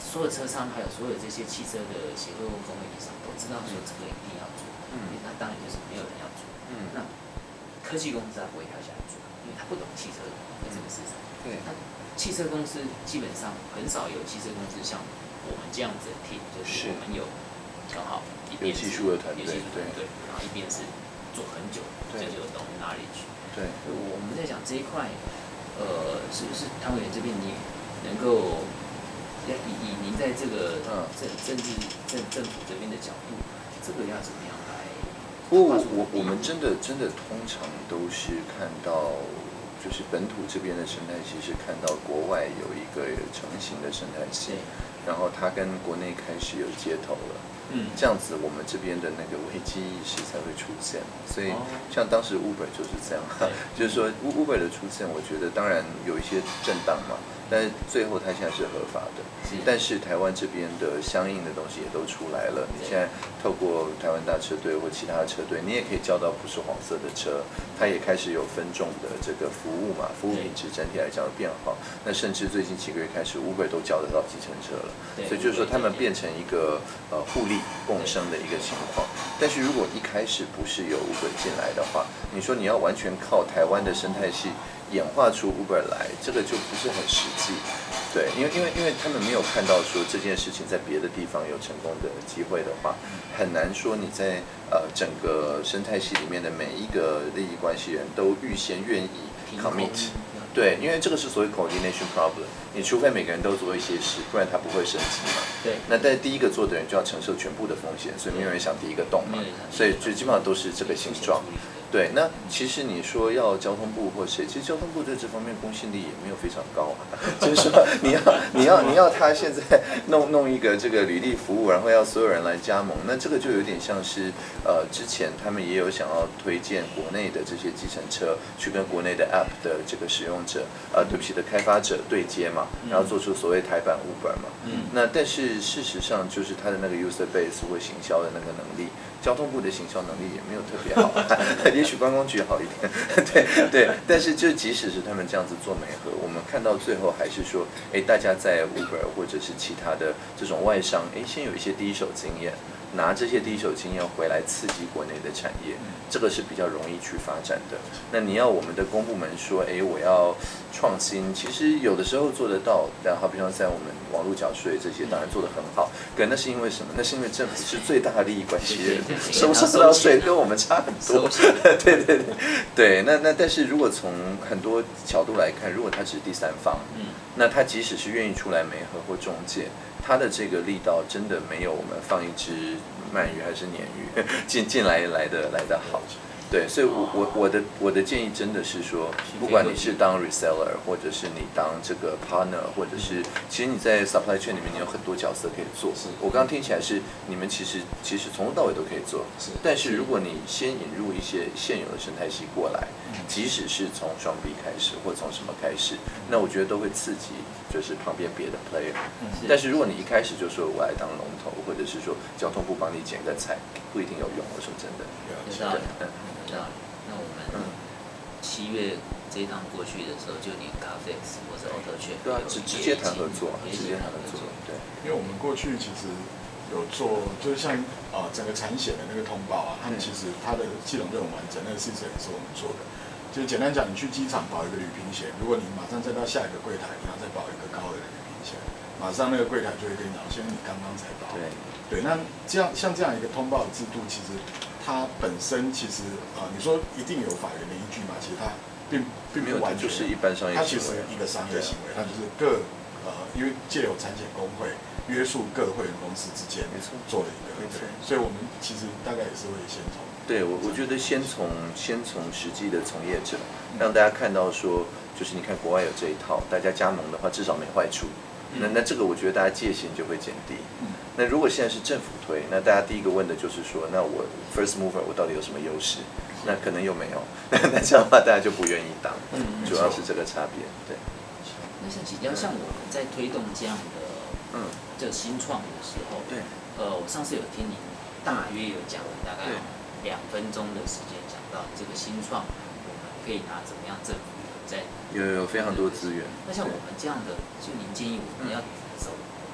所有车商还有所有这些汽车的协会或工会理事长都知道说这个一定要做，嗯，那当然就是没有人要做，嗯，那科技公司它不会跳下来做，因为它不懂汽车的这个市场，对，那汽车公司基本上很少有汽车公司像我们这样子的 team， 就是我们有刚好一边是有技术的团队， 对，然后一边是做很久，这就懂 knowledge， 对，我们在讲这一块，呃，是不是汤委员这边你也能够？以以您在这个政政治政政府这边的角度，这个要怎么样来？ 不过我我们真的真的通常都是看到，就是本土这边的生态系是看到国外有一个成型的生态系，然后它跟国内开始有接头了。嗯，这样子我们这边的那个危机意识才会出现。所以像当时 Uber 就是这样，就是说 Uber 的出现，我觉得当然有一些震荡嘛。但是最后它现在是合法的，但是台湾这边的相应的东西也都出来了。你现在透过台湾大车队或其他的车队，你也可以叫到不是黄色的车，它也开始有分众的这个服务嘛，服务品质整体来讲变好。那甚至最近几个月开始 ，Uber 都叫得到计程车了，所以就是说他们变成一个呃互利共生的一个情况。但是如果一开始不是有 Uber 进来的话，你说你要完全靠台湾的生态系演化出 Uber 来，这个就不是很实际，对，因为因为因为他们没有看到说这件事情在别的地方有成功的机会的话，很难说你在呃整个生态系里面的每一个利益关系人都预先愿意 commit， 对，因为这个是所谓 coordination problem， 你除非每个人都做一些事，不然它不会升级嘛，对，那在第一个做的人就要承受全部的风险，所以没有人想第一个动嘛，所以就基本上都是这个形状。对，那其实你说要交通部或谁，其实交通部在这方面公信力也没有非常高啊。就是说，你要你要你要他现在弄弄一个这个履历服务，然后要所有人来加盟，那这个就有点像是呃之前他们也有想要推荐国内的这些计程车去跟国内的 App 的这个使用者，呃，对不起的开发者对接嘛，然后做出所谓台版 Uber 嘛。嗯。那但是事实上，就是他的那个 user base 或行销的那个能力，交通部的行销能力也没有特别好。也许观光局好一点，对对，但是就即使是他们这样子做媒合，我们看到最后还是说，哎，大家在 Uber 或者是其他的这种外商，哎，先有一些第一手经验，拿这些第一手经验回来刺激国内的产业，这个是比较容易去发展的。那你要我们的公部门说，哎，我要创新，其实有的时候做得到，然后比方在我们网络缴税这些，当然做得很好。可那是因为什么？那是因为政府是最大的利益关系人，收不收到税跟我们差很多。对对对对，那那但是如果从很多角度来看，如果他只是第三方，嗯，那他即使是愿意出来媒合或中介，他的这个力道真的没有我们放一只鳗鱼还是鲶鱼进进来来的来的好。对，所以我，我我的我的建议真的是说，不管你是当 reseller， 或者是你当这个 partner， 或者是其实你在 supply chain 里面你有很多角色可以做。我刚刚听起来是你们其实其实从头到尾都可以做，但是如果你先引入一些现有的生态系过来，即使是从双 B 开始或从什么开始，那我觉得都会刺激就是旁边别的 player。但是如果你一开始就说我来当龙头，或者是说交通部帮你剪个彩，不一定有用。我说真的， 有道理。有道理。那我们七月这一趟过去的时候，就连 Carfax 或者 AutoCheck 对啊，直直接谈合作，直接谈合作。对， 因为我们过去其实有做，就是像啊、呃、整个产险的那个通报啊，他们其实它的系统都很完整，那个系统也是我们做的。就是简单讲，你去机场保一个旅平险，如果你马上再到下一个柜台，你要再保一个高额的旅平险，马上那个柜台就会跟你讲，现在你刚刚才保。对对，那这样像这样一个通报制度，其实它本身其实啊、呃，你说一定有法源的依据嘛？其实它并并没有完全， 就是一般商业行为， 它其实一个商业行为，它就是各呃，因为借由产险工会约束各会员公司之间做了一个，没错。所以我们其实大概也是会先从。 对，我我觉得先从先从实际的从业者，让大家看到说，就是你看国外有这一套，大家加盟的话至少没坏处。那那这个我觉得大家戒心就会减低。那如果现在是政府推，那大家第一个问的就是说，那我 first mover 我到底有什么优势？那可能又没有，那这样的话大家就不愿意当，主要是这个差别。对。 那像比较像我们在推动这样的嗯这新创的时候，对，呃，我上次有听您大约有讲了大概两分钟的时间讲到这个新创，我们可以拿怎么样政府有在有有非常多资源。 那像我们这样的，就您建议我们要走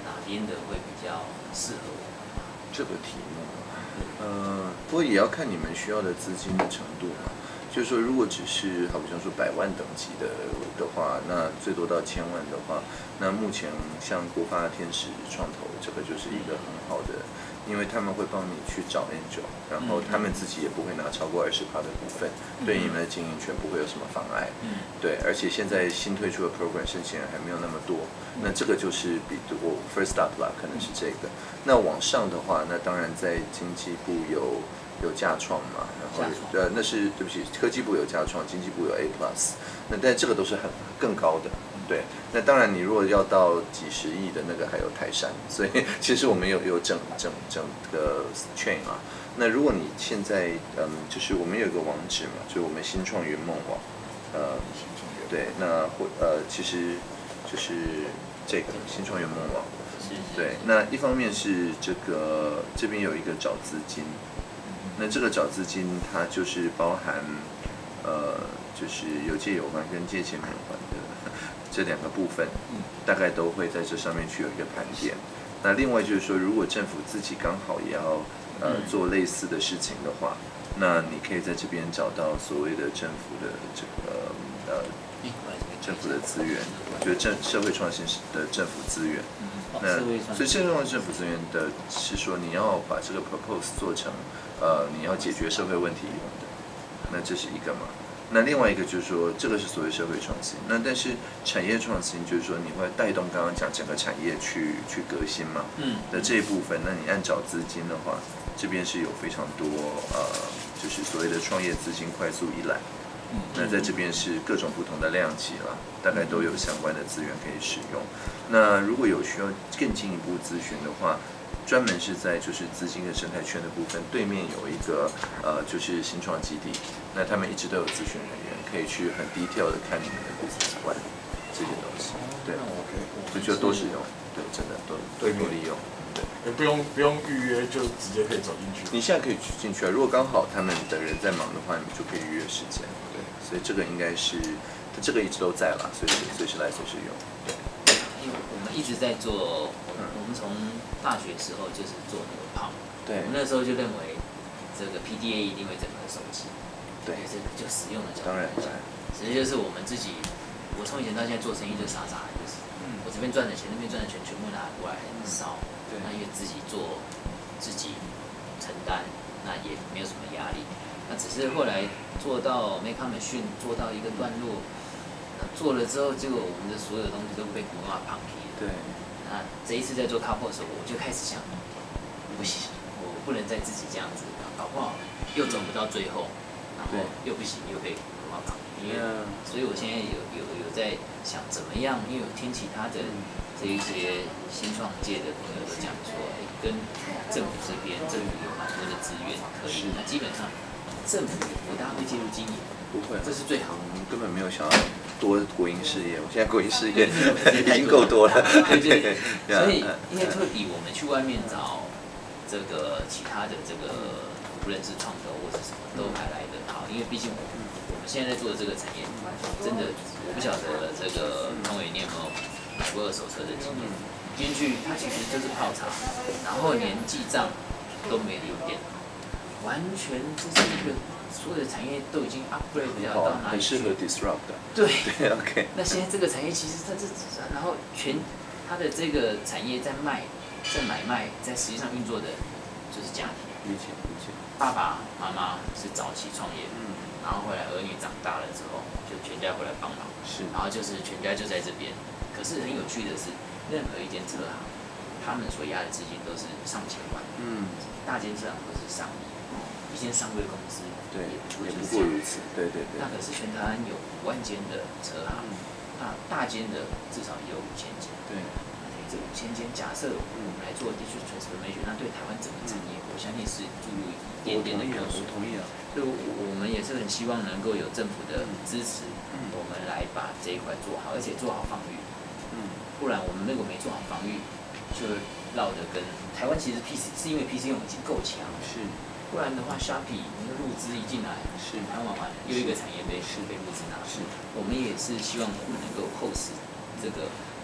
哪边的会比较适合我们吗？ 这个题目，呃，不过也要看你们需要的资金的程度嘛。就是说，如果只是好比方说百万等级的的话，那最多到千万的话，那目前像国发天使创投这个就是一个很好的，因为他们会帮你去找 angel， 然后他们自己也不会拿超过二十趴的股份，对你们的经营权不会有什么妨碍。对，而且现在新推出的 program 申请人还没有那么多，那这个就是比我 first up 啦，可能是这个。那往上的话，那当然在经济部有。有架创嘛，然后呃那是对不起，科技部有架创，经济部有 A plus， 那但这个都是很更高的，对。那当然你如果要到几十亿的那个还有泰山，所以其实我们有有整整整个 chain 啊。那如果你现在嗯，就是我们有一个网址嘛，就是我们新创圆梦网，呃，对，那或呃其实就是这个新创圆梦网，对。那一方面是这个这边有一个找资金。那这个找资金，它就是包含，呃，就是有借有还跟借钱免还的这两个部分，大概都会在这上面去有一个盘点。那另外就是说，如果政府自己刚好也要呃做类似的事情的话，那你可以在这边找到所谓的政府的这个呃政府的资源，就是政社会创新的政府资源。那所以这种政府资源的是说，你要把这个 propose 做成。呃，你要解决社会问题用的，那这是一个嘛？那另外一个就是说，这个是所谓社会创新。那但是产业创新就是说，你会带动刚刚讲整个产业去去革新嘛？嗯。那这一部分，那你按找资金的话，这边是有非常多呃，就是所谓的创业资金快速一揽。嗯。那在这边是各种不同的量级啦，大概都有相关的资源可以使用。那如果有需要更进一步咨询的话，专门是在就是资金跟生态圈的部分，对面有一个呃就是新创基地，那他们一直都有咨询人员，可以去很 detail 的看你们的 business plan 这些东西，对，就就多使用，对，真的都都多利用，对， 也不用不用预约就直接可以走进去。 你现在可以进去啊，如果刚好他们的人在忙的话，你们就可以预约时间，对，所以这个应该是这个一直都在啦，随时随时来随时用，对。 因为我们一直在做，我们从大学时候就是做那个Palm，对，我们那时候就认为这个 P D A 一定会整合手机，对，这个就实用的角度来讲，其实就是我们自己，我从以前到现在做生意就傻傻的，就是我这边赚的钱，那边赚的钱全部拿过来烧，对，那因为自己做，自己承担，那也没有什么压力，那只是后来做到 Make Machine 做到一个段落。做了之后，结果我们的所有的东西都被古马旁批了。对。那这一次在做 couple 的时候，我就开始想，不行，我不能再自己这样子，搞不好又走不到最后，然后又不行，又被古马旁批。因为，所以我现在有有有在想怎么样，因为我听其他的这一些新创界的朋友都讲说，哎，跟政府这边，政府有蛮多的资源可以，那基本上政府也不大会介入经营。 不会， 这是最好。 我们根本没有想要多国营事业，我现在国营事业已经够多了。 对对对。所以，因为会比我们去外面找这个其他的这个无论是创投或者什么都还来得好，因为毕竟我们我们现在在做的这个产业，真的我不晓得这个汤伟你有没有买过二手车的经验？进去它其实就是泡茶，然后连记账都没留电脑，完全这是一个。所有的产业都已经 upgrade 到到哪里去？ 很适合 disrupt 的。 对对 ，OK。 那现在这个产业其实它这，然后全它的这个产业在卖、在买卖、在实际上运作的，就是家庭。 理解理解。 爸爸妈妈是早期创业，嗯，然后后来儿女长大了之后，就全家回来帮忙，是，然后就是全家就在这边。可是很有趣的是，任何一间车行，他们所押的资金都是上千万，嗯，大间车行都是上亿，一间上柜公司。 对，也不过如此。对对对。 那可是全台湾有五万间的车行，那大间的至少也有五千间。对。那这五千间，假设我们来做地区 transformation， 那对台湾整个产业，我相信是注入一点点的要素。 我同意啊。 所以我们也是很希望能够有政府的支持，我们来把这一块做好，而且做好防御。嗯。不然我们如果没做好防御，就绕着跟台湾其实 P C 是因为 P C 用已经够强。是。不然的话 ，Shopee 你的入资一进来，是台湾完又一个产业被是被入资拿。是，我们也是希望我们能够 host 这个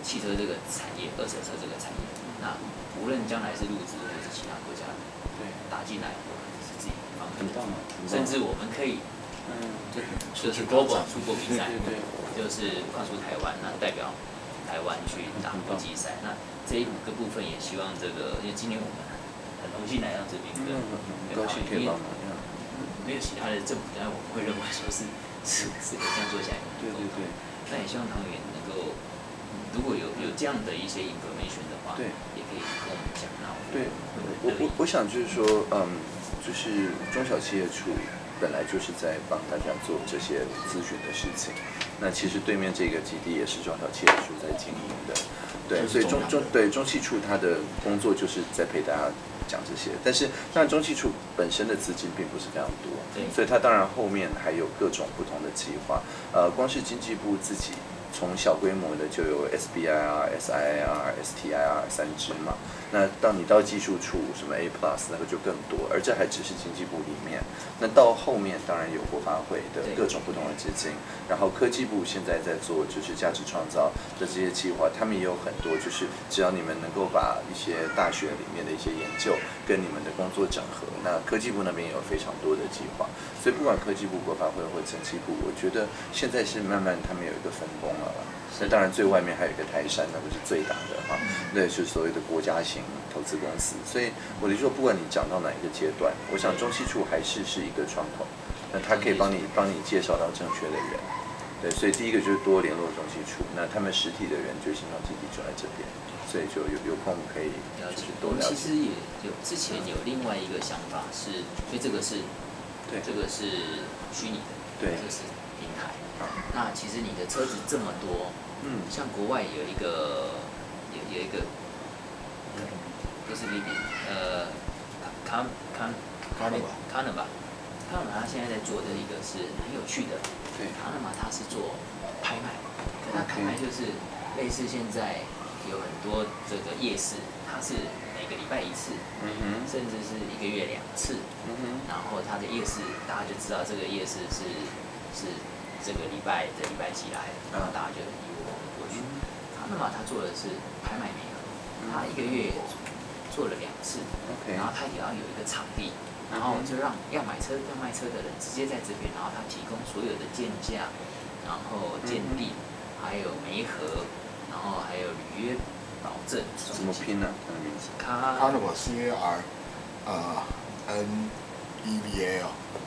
汽车这个产业，二手车这个产业，那无论将来是入资或是其他国家对打进来，我们是自己方面的，甚至我们可以，嗯，就是 global 出国比赛，对对，就是跨出台湾，那代表台湾去打国际赛，那这一个部分也希望这个，因为今年我们很荣幸来到这边，跟高兴可以帮忙， 没有其他的政府单位，我们会认为说是是是可以这样做下来， 对对对， 那也希望唐员能够。如果有有这样的一些 information 的话，对，也可以跟我们讲。那对，我我我想就是说，嗯，就是中小企业处本来就是在帮大家做这些咨询的事情。那其实对面这个基地也是中小企业处在经营的，对，所以中中对中企处它的工作就是在陪大家讲这些。但是当然中企处本身的资金并不是非常多，对，所以它当然后面还有各种不同的计划。呃，光是经济部自己。从小规模的就有 S B I R、S I I R、S T I R 三支嘛，那到你到技术处什么 A Plus 那个就更多，而这还只是经济部里面。那到后面当然有国发会的各种不同的资金，然后科技部现在在做就是价值创造的这些计划，他们也有很多就是只要你们能够把一些大学里面的一些研究跟你们的工作整合，那科技部那边也有非常多的计划。所以不管科技部、国发会或经济部，我觉得现在是慢慢他们有一个分工了。那当然最外面还有一个台山，那不是最大的哈，对，就是所谓的国家型投资公司。所以我就说，不管你讲到哪一个阶段，我想中企处还是是一个窗口，那他可以帮你帮你介绍到正确的人。对，所以第一个就是多联络中企处，那他们实体的人就是新创基地就在这边，所以就有有空可以就是多了解。 其实也有之前有另外一个想法是，所以这个是。对，这个是虚拟的，对，这是平台。那其实你的车子这么多，嗯，像国外有一个有有一个，就是 Vivi， 呃，卡卡卡卡纳玛，卡纳玛他现在在做的一个是很有趣的，对，卡纳玛他是做拍卖，可他拍卖就是类似现在有很多这个夜市，它是。每个礼拜一次，嗯、甚至是一个月两次，嗯、然后它的夜市，大家就知道这个夜市是是这个礼拜的礼拜几来的，然后大家就一窝蜂过去。他那么他做的是拍卖媒合，他一个月做了两次，然后他也要有一个场地，然后就让要买车要卖车的人直接在这边，然后他提供所有的鉴价，然后鉴定，还有媒合，然后还有履约。保证怎么拼呢？它的名字 ？Carnival C A R， 呃 N E V A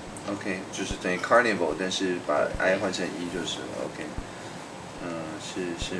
L。 OK， 就是等于 Carnival， 但是把 I 换成 E 就是了。OK， 嗯，是是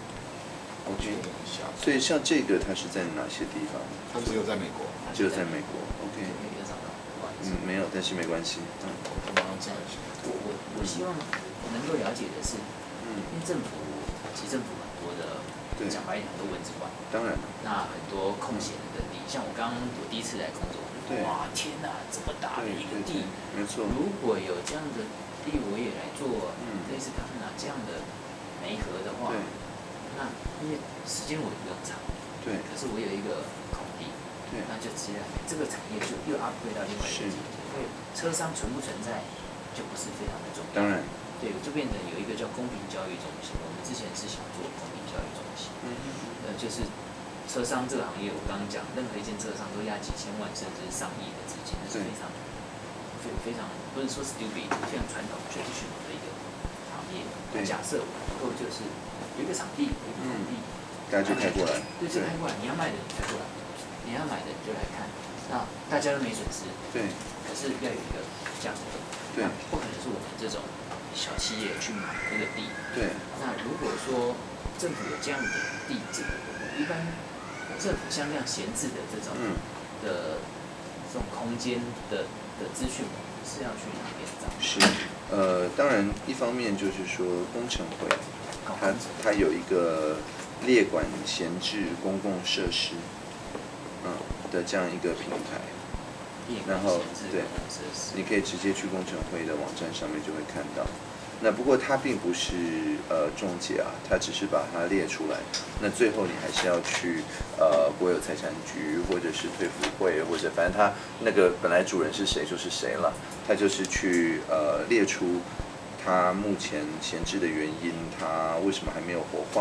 OK。所以像这个，它是在哪些地方？ 它只有在美国。 只有在美国。OK。嗯，没有，但是没关系。嗯。 我马上查一下。 我我我希望能够了解的是，嗯，因为政府其实政府很多的。讲白一点，很多蚊子馆， 当然， 那很多空闲的地，像我刚我第一次来工作，哇，天哪，这么大的一个地， 没错。 如果有这样的地，我也来做类似他们拿这样的媒合的话，那因为时间我也不用长，对，可是我有一个空地，对，那就自然这个产业就又 upgrade 到另外一个境界，因为车商存不存在就不是非常的重要， 当然， 对，就变成有一个叫公平交易中心，我们之前是想做公平交易中心。嗯，呃，就是车商这个行业，我刚刚讲，任何一件车商都压几千万甚至上亿的资金，那是非常非非常不是说 stupid， 非常传统 traditional 的一个行业。对。假设我能够就是有一个场地，有一个空地， 大家就开过来。 对，就开过来。你要卖的你开过来，你要买的你就来看，那大家都没损失。对。可是要有一个价格。对。不可能是我们这种小企业去买那个地。对。那如果说政府有这样的地址，一般政府像这样闲置的这种、嗯、的这种空间的的资讯，是要去哪边找？ 是，呃，当然，一方面就是说工程会，它它有一个列管闲置公共设施，嗯的这样一个平台，然后对，你可以直接去工程会的网站上面就会看到。那不过它并不是呃中介啊，它只是把它列出来。那最后你还是要去呃国有财产局或者是退辅会，或者反正它那个本来主人是谁就是谁了。它就是去呃列出它目前闲置的原因，它为什么还没有活化，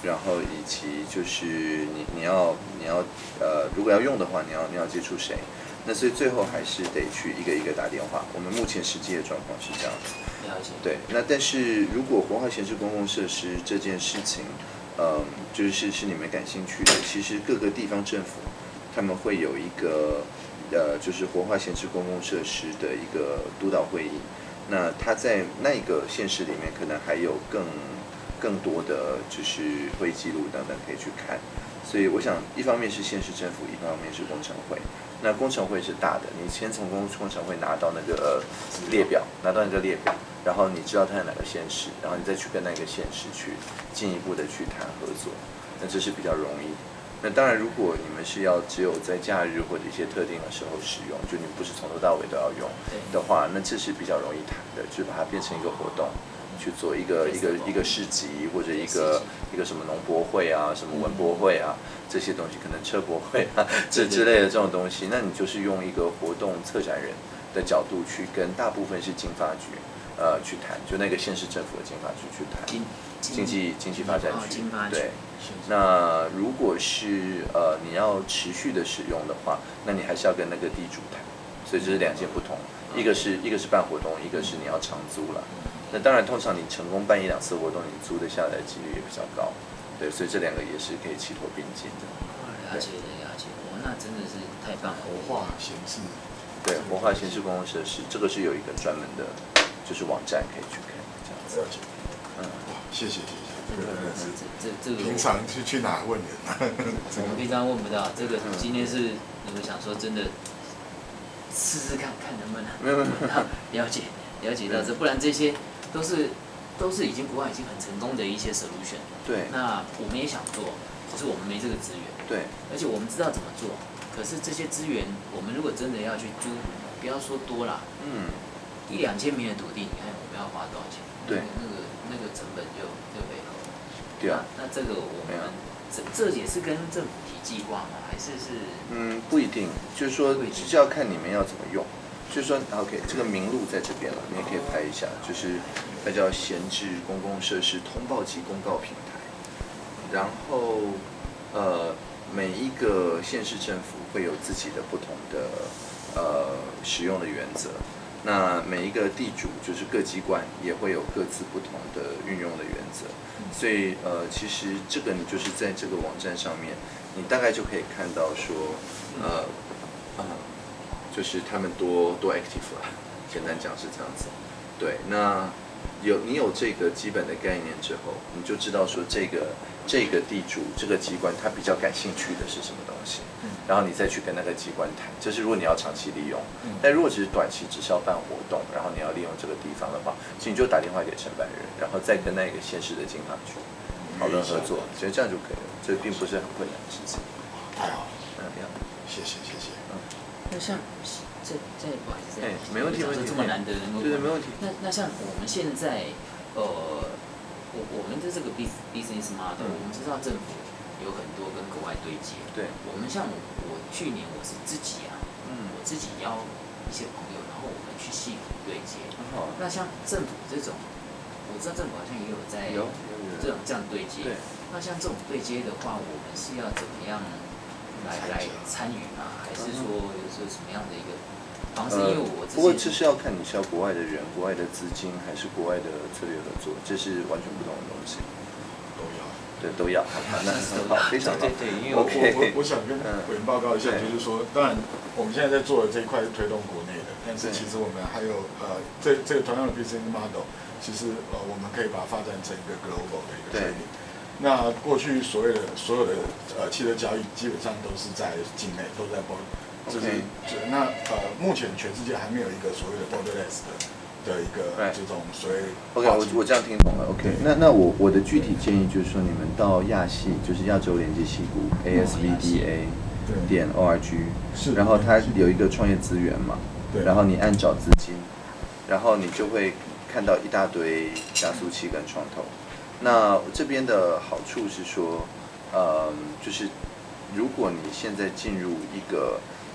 然后以及就是你你要你要呃，如果要用的话，你要你要接触谁？那所以最后还是得去一个一个打电话。我们目前实际的状况是这样子。 了解。 对，那但是如果活化闲置公共设施这件事情，嗯，就是是你们感兴趣的，其实各个地方政府他们会有一个呃，就是活化闲置公共设施的一个督导会议。那他在那个县市里面，可能还有更更多的就是会议记录等等可以去看。所以我想，一方面是县市政府，一方面是工程会。那工程会是大的，你先从工工程会拿到那个列表，拿到那个列表，然后你知道它在哪个县市，然后你再去跟那个县市去进一步的去谈合作，那这是比较容易。那当然，如果你们是要只有在假日或者一些特定的时候使用，就你不是从头到尾都要用的话，那这是比较容易谈的，就是把它变成一个活动。去做一个一个一个市集或者一个一个什么农博会啊，什么文博会啊，这些东西可能车博会啊这之类的这种东西，那你就是用一个活动策展人的角度去跟大部分是经发局呃去谈，就那个县市政府的经发局去谈经济经济发展局。对，那如果是呃你要持续的使用的话，那你还是要跟那个地主谈，所以这是两件不同，一个是一个是办活动，一个是你要长租了。那当然，通常你成功办一两次活动，你租得下来的几率也比较高，对，所以这两个也是可以齐头并进的。 了解的，了解，哇，那真的是太棒了！ 活化闲置， 对，活化闲置公共设施，这个是有一个专门的，就是网站可以去看，这样子。 了解。嗯，哇，谢谢谢谢，这个真的是这这个平常去去哪问人啊？ 我们平常问不到，这个今天是你们想说真的试试看看能不能没有没有了解了解到这，不然这些。都是都是已经国外已经很成功的一些 solution。 对。 那我们也想做，只是我们没这个资源。 对。 而且我们知道怎么做，可是这些资源，我们如果真的要去租，不要说多啦，嗯，一两千平的土地，你看我们要花多少钱？ 对。 那个那个成本就就背后。 对啊。 那这个我们这这也是跟政府提计划吗？还是是？嗯， 不一定，就是说，就是要看你们要怎么用。就是说 ，OK， 这个名录在这边了，你也可以拍一下。就是它叫闲置公共设施通报及公告平台。然后，呃，每一个县市政府会有自己的不同的呃使用的原则。那每一个地主就是各机关也会有各自不同的运用的原则。所以呃，其实这个你就是在这个网站上面，你大概就可以看到说，呃，呃。就是他们多多 active 啦，简单讲是这样子。对，那有你有这个基本的概念之后，你就知道说这个这个地主这个机关他比较感兴趣的是什么东西，然后你再去跟那个机关谈。这是如果你要长期利用，但如果只是短期只是要办活动，然后你要利用这个地方的话，其实你就打电话给承办人，然后再跟那个县市的经发局讨论合作，其实这样就可以了。这并不是很困难的事情。 太好了， 嗯，这样。 谢谢谢谢。嗯。 那像这这不好意思， 哎，没问题，没问题， 这么难得能够， 对对，没问题。 那那像我们现在，呃，我我们的这个 business model，、嗯、我们知道政府有很多跟国外对接， 对。 我们像我，我去年我是自己啊，嗯，我自己邀一些朋友，然后我们去系统对接。 哦。 那像政府这种，我知道政府好像也有在有有有这种这样对接。 对。 那像这种对接的话，我们是要怎么样？来来参与吗？还是说有时候什么样的一个方式？因为我不过这是要看你是要国外的人、国外的资金，还是国外的策略合作，这是完全不同的东西。 都要。 对，都要。那很好，非常好。 对对，因为我我我想跟委员报告一下，就是说，当然我们现在在做的这一块是推动国内的，但是其实我们还有呃，这这个同样的 business model， 其实呃我们可以把它发展成一个 global 的一个策略。那过去所谓的所有的呃汽车交易基本上都是在境内，都在 border， 就是就那呃目前全世界还没有一个所谓的 borderless 的的一个这种所谓。 OK， 我我这样听懂了。OK， 那那我我的具体建议就是说，你们到亚系，就是亚洲连接矽谷 A S V D A 点 O R G， 然后它有一个创业资源嘛，然后你按找资金，然后你就会看到一大堆加速器跟创投。那这边的好处是说，呃，就是如果你现在进入一个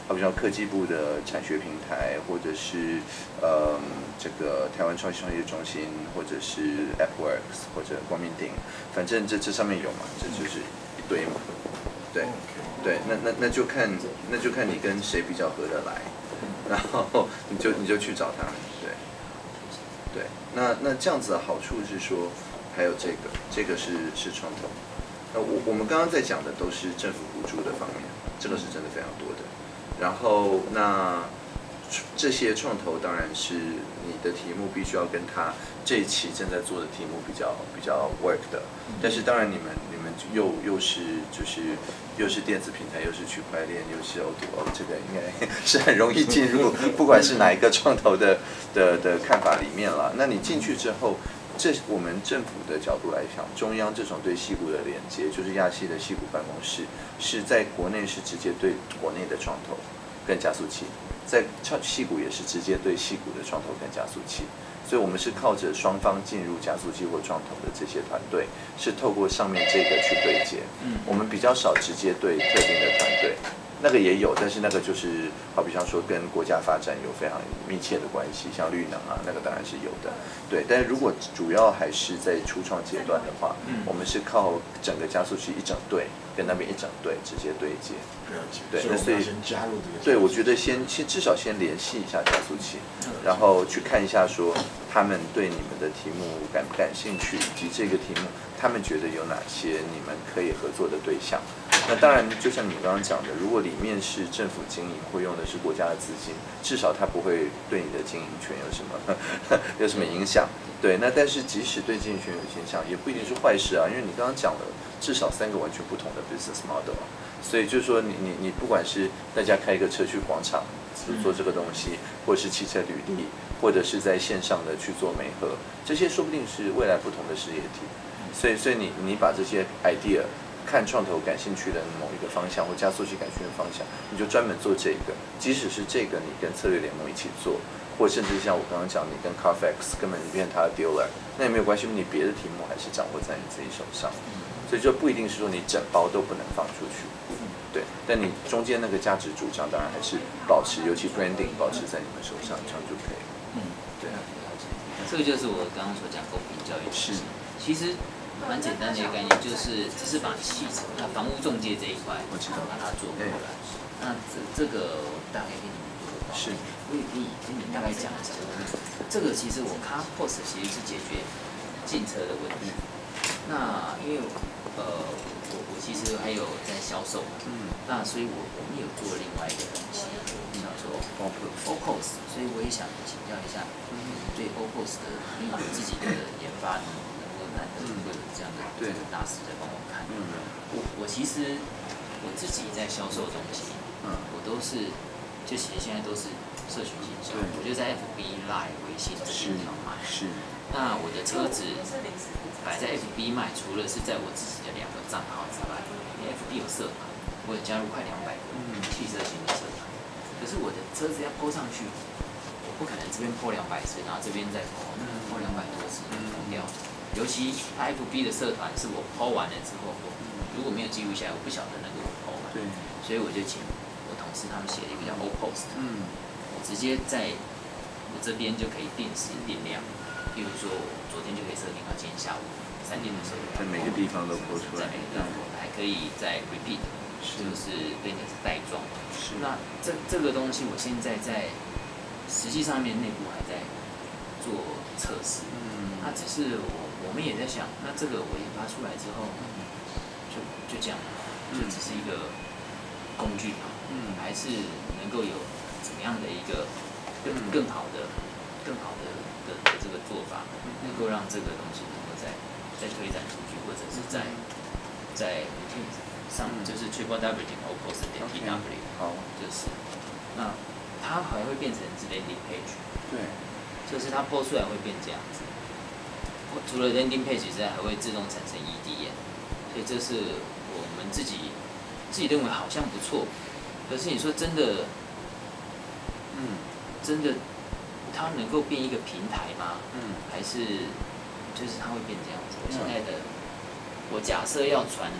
好比说科技部的产学平台，或者是呃这个台湾创新创业中心，或者是 AppWorks 或者光明顶，反正这这上面有嘛，这就是一堆嘛，对对，那那那就看那就看你跟谁比较合得来，然后你就你就去找他们，对对，那那这样子的好处是说，还有这个这个是是创投，那我我们刚刚在讲的都是政府补助的方面，这个是真的非常多的。然后那这些创投当然是你的题目必须要跟他这一期正在做的题目比较比较 work 的，但是当然你们你们又又是就是又是电子平台，又是区块链，又是 O to O， 这个应该是很容易进入，不管是哪一个创投的的的看法里面了。那你进去之后，这我们政府的角度来讲，中央这种对矽谷的连接，就是亚细的矽谷办公室，是在国内是直接对国内的创投跟加速器，在矽谷也是直接对矽谷的创投跟加速器，所以我们是靠着双方进入加速器或创投的这些团队，是透过上面这个去对接。我们比较少直接对特定的团队。那个也有，但是那个就是好比方说跟国家发展有非常密切的关系，像绿能啊，那个当然是有的，对。但是如果主要还是在初创阶段的话，嗯、我们是靠整个加速器一整队跟那边一整队直接对接。对，那所以先加入这个。 对，我觉得先先至少先联系一下加速器，然后去看一下说他们对你们的题目感不感兴趣，以及这个题目他们觉得有哪些你们可以合作的对象。那当然，就像你刚刚讲的，如果里面是政府经营，会用的是国家的资金，至少它不会对你的经营权有什么有什么影响。对，那但是即使对经营权有影响，也不一定是坏事啊，因为你刚刚讲了至少三个完全不同的 business model， 所以就是说你你你不管是大家开一个车去广场做这个东西，或者是汽车履历，或者是在线上的去做媒合，这些说不定是未来不同的事业体。所以所以你你把这些 idea。看创投感兴趣的某一个方向，或加速器感兴趣的方向，你就专门做这个。即使是这个，你跟策略联盟一起做，或甚至像我刚刚讲，你跟 Carfax 根本你变成他的 dealer， 那也没有关系，你别的题目还是掌握在你自己手上。所以就不一定是说你整包都不能放出去，对。但你中间那个价值主张，当然还是保持，尤其 branding 保持在你们手上，这样就可以了。嗯，对啊。 这个就是我刚刚所讲公平交易。是，其实。蛮简单的一个概念，就是只是把汽车、那房屋中介这一块，我知道把它做过来。那这这个我大概跟你们是，我也可以跟你大概讲一下。这个其实我 CarPost 其实是解决进车的问题。那因为呃我我其实还有在销售嘛，嗯，那所以我我们有做另外一个东西，叫做 O P O S， 所以我也想请教一下，嗯，对 O P O S 的，因为我自己的研发。会有这样的这个大师在帮我看。嗯、我我其实我自己在销售东西，嗯、我都是就其实现在都是社群营销，我就在 F B、Line、微信这些地方卖。是。那我的车子摆在 F B 卖，除了是在我自己的两个账号之外，因为 F B 有社团，我有加入快两百个汽车型的社团。可是我的车子要 po 上去，我不可能这边 po 两百次，然后这边再 po po 两百多次，空掉。尤其 F B 的社团是我 po 完了之后，我如果没有记录下来，我不晓得那个我 po 完。对。所以我就请我同事他们写了一个叫 O Post， 嗯，我直接在我这边就可以定时定量，比如说我昨天就可以设定到今天下午三点的时候， 在每个地方都 po 出来， 在每个地方还可以再 repeat， 就是对你是带状。是。那这这个东西我现在在实际上面内部还在做测试，嗯，那只是我。我们也在想，那这个我研发出来之后，就就这样，就只是一个工具嘛，嗯，还是能够有怎么样的一个更更好的、更好的的的这个做法，能够让这个东西能够再再推展出去，或者是在在上就是 triple w 点 o p o s 点 t w， 好，就是那它还会变成是 landing page， 对，就是它播出来会变这样子。除了 landing page 之外，还会自动产生 E D M， 所以这是我们自己自己认为好像不错。可是你说真的，嗯，真的，它能够变一个平台吗？嗯，还是就是它会变这样子？我现在的，我假设要传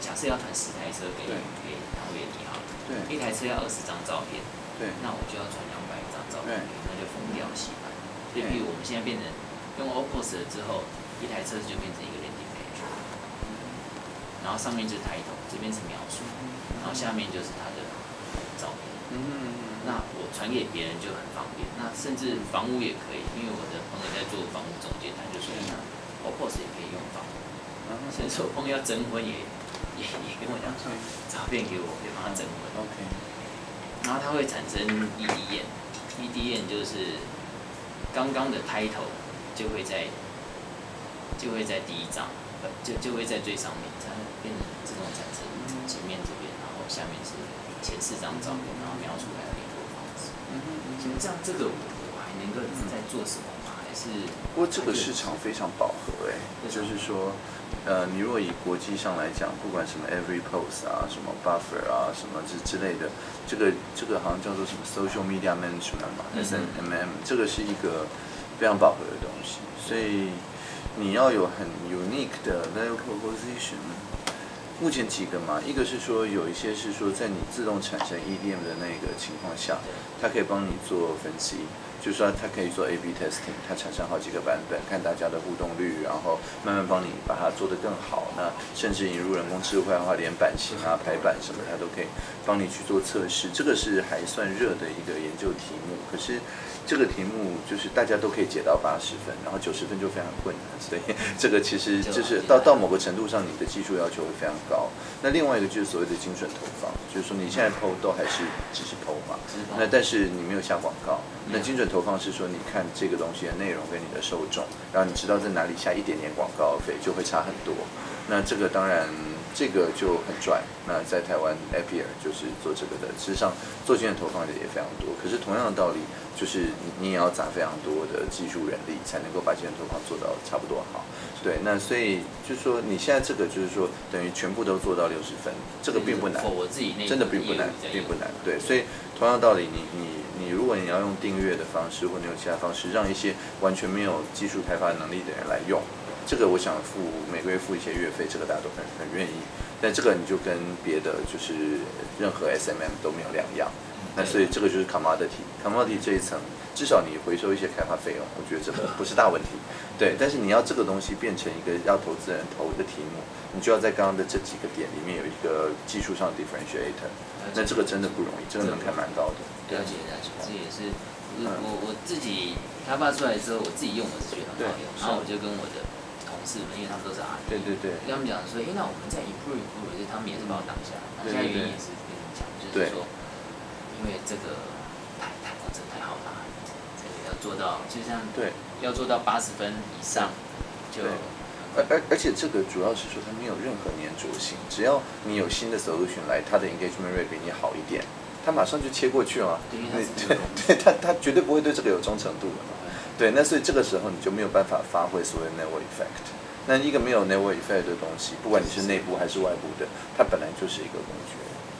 假设要传十台车给给汤圆你好了， 对， 一台车要二十张照片， 对， 那我就要传两百张照片，那就疯掉洗版。所以，比如我们现在变成用 O P O S 了之后，一台车就变成一个 landing page， 然后上面就是title，这边是描述，然后下面就是它的照片。嗯，那我传给别人就很方便。那甚至房屋也可以，因为我的朋友在做房屋中介，他就说那 O P O S 也可以用房屋。甚至我朋友要征婚也也也跟我讲说，照片给我，可以帮他征婚。OK。然后它会产生 E D N，E D N 就是刚刚的 title 就会在就会在第一张，就就会在最上面，它变成自动产生前面这边，然后下面是前四张照片，然后描述它的联络方式。其实这样这个我还能够在做什么吗？还是？ 不过这个市场非常饱和哎、欸，就是说。呃，你如果以国际上来讲，不管什么 Every Post 啊，什么 Buffer 啊，什么之之类的，这个这个好像叫做什么 Social Media Management 嘛 ，S M M， 这个是一个非常饱和的东西，所以你要有很 unique 的 value proposition。目前几个嘛，一个是说有一些是说在你自动产生 E D M 的那个情况下，它可以帮你做分析。就是说，它可以做 A B testing， 它产生好几个版本，看大家的互动率，然后慢慢帮你把它做得更好。那甚至引入人工智慧的话，连版型啊、排版什么，它都可以帮你去做测试。这个是还算热的一个研究题目。可是这个题目就是大家都可以解到八十分，然后九十分就非常困难。所以这个其实就是到到某个程度上，你的技术要求会非常高。那另外一个就是所谓的精准投放，就是说你现在 P O 都还是只是 P O 嘛，那但是你没有下广告，那精准投放是说，你看这个东西的内容跟你的受众，然后你知道在哪里下一点点广告费就会差很多。那这个当然这个就很赚。那在台湾 Appier 就是做这个的，事实上做精准投放的也非常多。可是同样的道理，就是你也要砸非常多的技术人力，才能够把精准投放做到差不多好。对，那所以就是说你现在这个就是说等于全部都做到六十分，这个并不难， 我自己真的并不难，并不难。对，所以同样道理，你你你如果你要用订阅的方式，或者用其他方式，让一些完全没有技术开发能力的人来用，这个我想付每个月付一些月费，这个大家都很很愿意。但这个你就跟别的就是任何 S M M 都没有两样。那所以这个就是 commodity，commodity 这一层，至少你回收一些开发费用，我觉得这个不是大问题。对，但是你要这个东西变成一个要投资人投的题目，你就要在刚刚的这几个点里面有一个技术上的 differentiator， 那这个真的不容易，这个门槛蛮高的。 了解了解，这也是我我我自己开发出来之后，我自己用我是觉得很好用，然后我就跟我的同事们，因为他们都是 R， 对对对， 跟他们讲说，哎，那我们再 improve improve， 他们也是把我挡下来，挡下来原因也是跟你讲，就是说。因为这个太太真的太好拿，这个要做到，就像对， 要做到八十分以上，就而而而且这个主要是说它没有任何粘着性，只要你有新的 solution 来，它的 engagement rate 比你好一点，它马上就切过去了。 对， 对对，它它绝对不会对这个有忠诚度的嘛。对，那所以这个时候你就没有办法发挥所谓 network effect。那一个没有 network effect 的东西，不管你是内部还是外部的，它本来就是一个工具。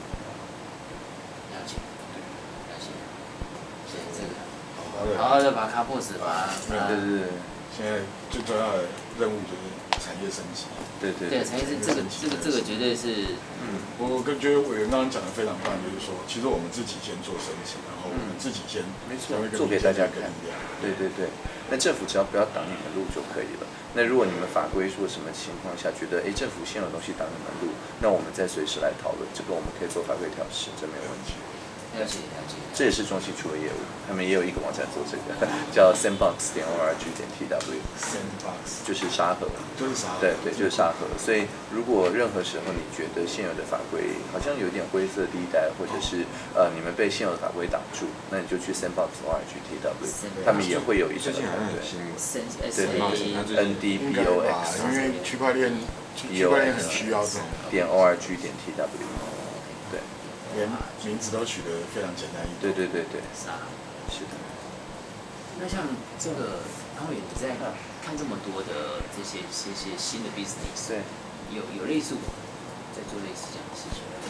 好好的把卡 boss 把对对对， 现在最重要的任务就是产业升级。 对对对，产业升级这个这个这个绝对是， 嗯，我跟觉得委员刚刚讲的非常棒，就是说，其实我们自己先做升级，然后我们自己先没错做给大家看。对对对，那政府只要不要挡你们路就可以了。那如果你们法规说什么情况下觉得哎政府现有东西挡你们路，那我们再随时来讨论，这个我们可以做法规调试，这没有问题。 了解了解， 这也是中西出的业务，他们也有一个网站做这个，叫 sandbox 点 org 点 tw。sandbox 就是沙盒， 就是沙盒。 对对，就是沙盒。所以如果任何时候你觉得现有的法规好像有点灰色地带，或者是呃你们被现有的法规挡住，那你就去 sandbox 点 org 点 tw， 他们也会有一整个团队。 对对 ，N D B O X， 因为区块链区块链很需要这种。 点 org 点 tw。 连名字都取得非常简单易懂。 对对对对， 是啊， 是的。 那像这个，汤圆你在看这么多的这些这些新的 business， 对， 有有类似我在做类似这样的事情。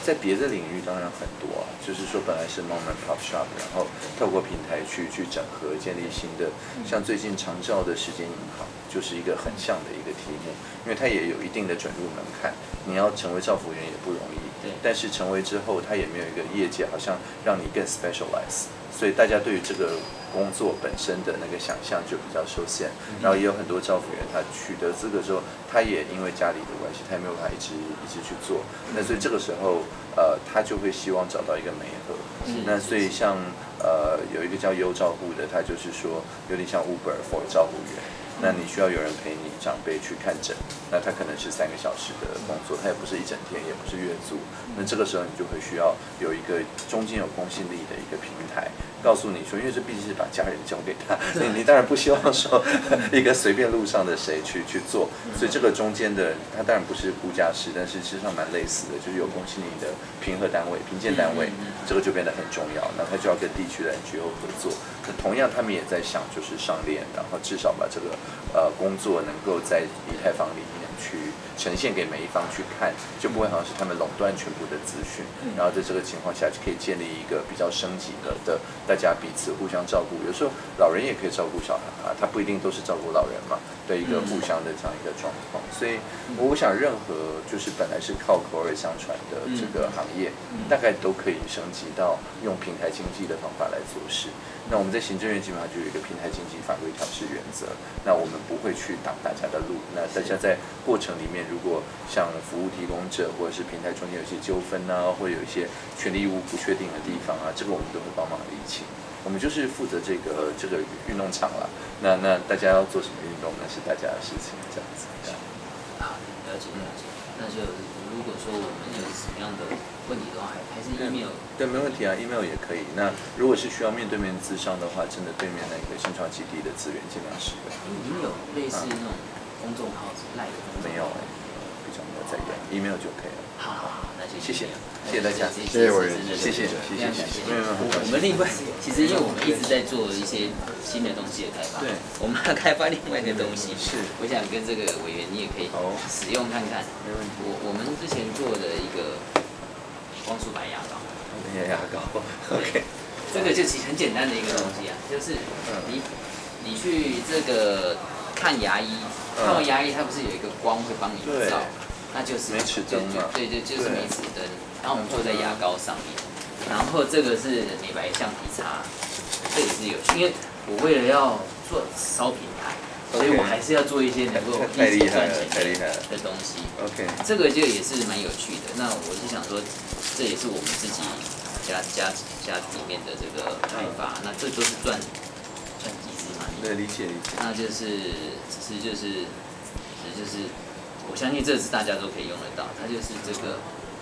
在别的领域当然很多啊，就是说本来是 mom and pop shop， 然后透过平台去去整合，建立新的，像最近长照的时间银行，就是一个很像的一个题目，因为它也有一定的准入门槛，你要成为照服员也不容易，但是成为之后，它也没有一个业界好像让你更 specialize， 所以大家对于这个工作本身的那个想象就比较受限，然后也有很多照服员他取得资格之后，他也因为家里的关系，他也没有办法一直一直去做，那所以这个时候呃他就会希望找到一个媒合，那所以像呃有一个叫优照顾的，他就是说有点像 Uber for 照顾员。那你需要有人陪你长辈去看诊，那他可能是三个小时的工作，他也不是一整天，也不是月租，那这个时候你就会需要有一个中间有公信力的一个平台，告诉你说，因为这毕竟是把家人交给他，你你当然不希望说一个随便路上的谁去去做，所以这个中间的他当然不是估价师，但是事实上蛮类似的，就是有公信力的评核单位、评鉴单位，这个就变得很重要，那他就要跟地区的 N G O 合作，那同样他们也在想就是上链，然后至少把这个。呃，工作能够在以太坊里面去呈现给每一方去看，就不会好像是他们垄断全部的资讯。然后在这个情况下，就可以建立一个比较升级了的，大家彼此互相照顾。有时候老人也可以照顾小孩啊，他不一定都是照顾老人嘛，的一个互相的这样一个状况。所以我想，任何就是本来是靠口耳相传的这个行业，大概都可以升级到用平台经济的方法来做事。那我们在行政院基本上就有一个平台经济法规调试原则，那我们不会去挡大家的路。那大家在过程里面，如果像服务提供者或者是平台中间有一些纠纷啊，或者有一些权利义务不确定的地方啊，这个我们都会帮忙理清。我们就是负责这个这个运动场啦。那那大家要做什么运动，那是大家的事情，这样子。 好，了解了解。那就如果说我们有什么样的问题的话，还还是 email。 对，没问题啊 ，email 也可以。那如果是需要面对面咨商的话，真的对面那个新创基地的资源尽量使用。 你们有类似那种公众号之类的？ 没有哎，比较没有在用 ，email 就可以了。 好，那就谢谢，谢谢大家， 谢谢委员， 谢谢，谢谢，谢谢。 我们另外，其实因为我们一直在做一些新的东西的开发， 对， 我们要开发另外一个东西。 是， 我想跟这个委员你也可以使用看看。 没问题。 我我们之前做的一个光束白牙膏。 牙膏 ，OK。 这个就其实很简单的一个东西啊，就是你你去这个看牙医，看完牙医它不是有一个光会帮你照，那就是美齿灯嘛， 对对，就是美齿灯，然后我们做在牙膏上面，然后这个是美白橡皮擦，这也是有趣，因为我为了要做烧平台。所以我还是要做一些能够一起赚钱的东西。 OK， 这个就也是蛮有趣的。那我是想说，这也是我们自己家家家里面的这个开发。那这都是赚赚几支嘛？ 对，理解理解。 那就是只是就是，只就是，我相信这是大家都可以用得到。它就是这个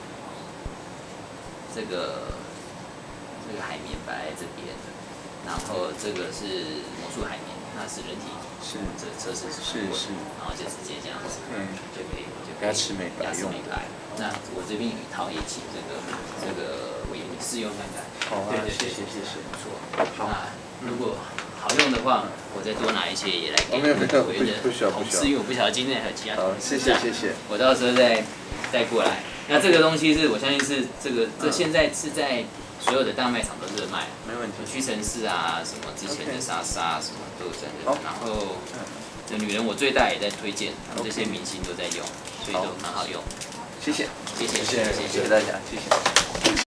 这个这个海绵摆在这边，然后这个是魔术海绵，那是人体。 是， 这测试是是， 然后就直接这样子， 嗯， 就可以就牙齿美白用的。 那我这边有一套，也请这个这个委员试用看看。 好啊，谢谢谢谢， 不错。好，如果好用的话，我再多拿一些也来给委员的同事，因为我不晓得今天还有其他。 好，谢谢谢谢。 我到时候再再过来。那这个东西是我相信是这个，这现在是在。所有的大卖场都热卖， 没问题。 屈臣氏啊，什么之前的莎莎什么都在热，然后这女人我最大也在推荐，这些明星都在用，所以都蛮好用。 谢谢， 谢谢， 谢谢，谢谢大家，谢谢。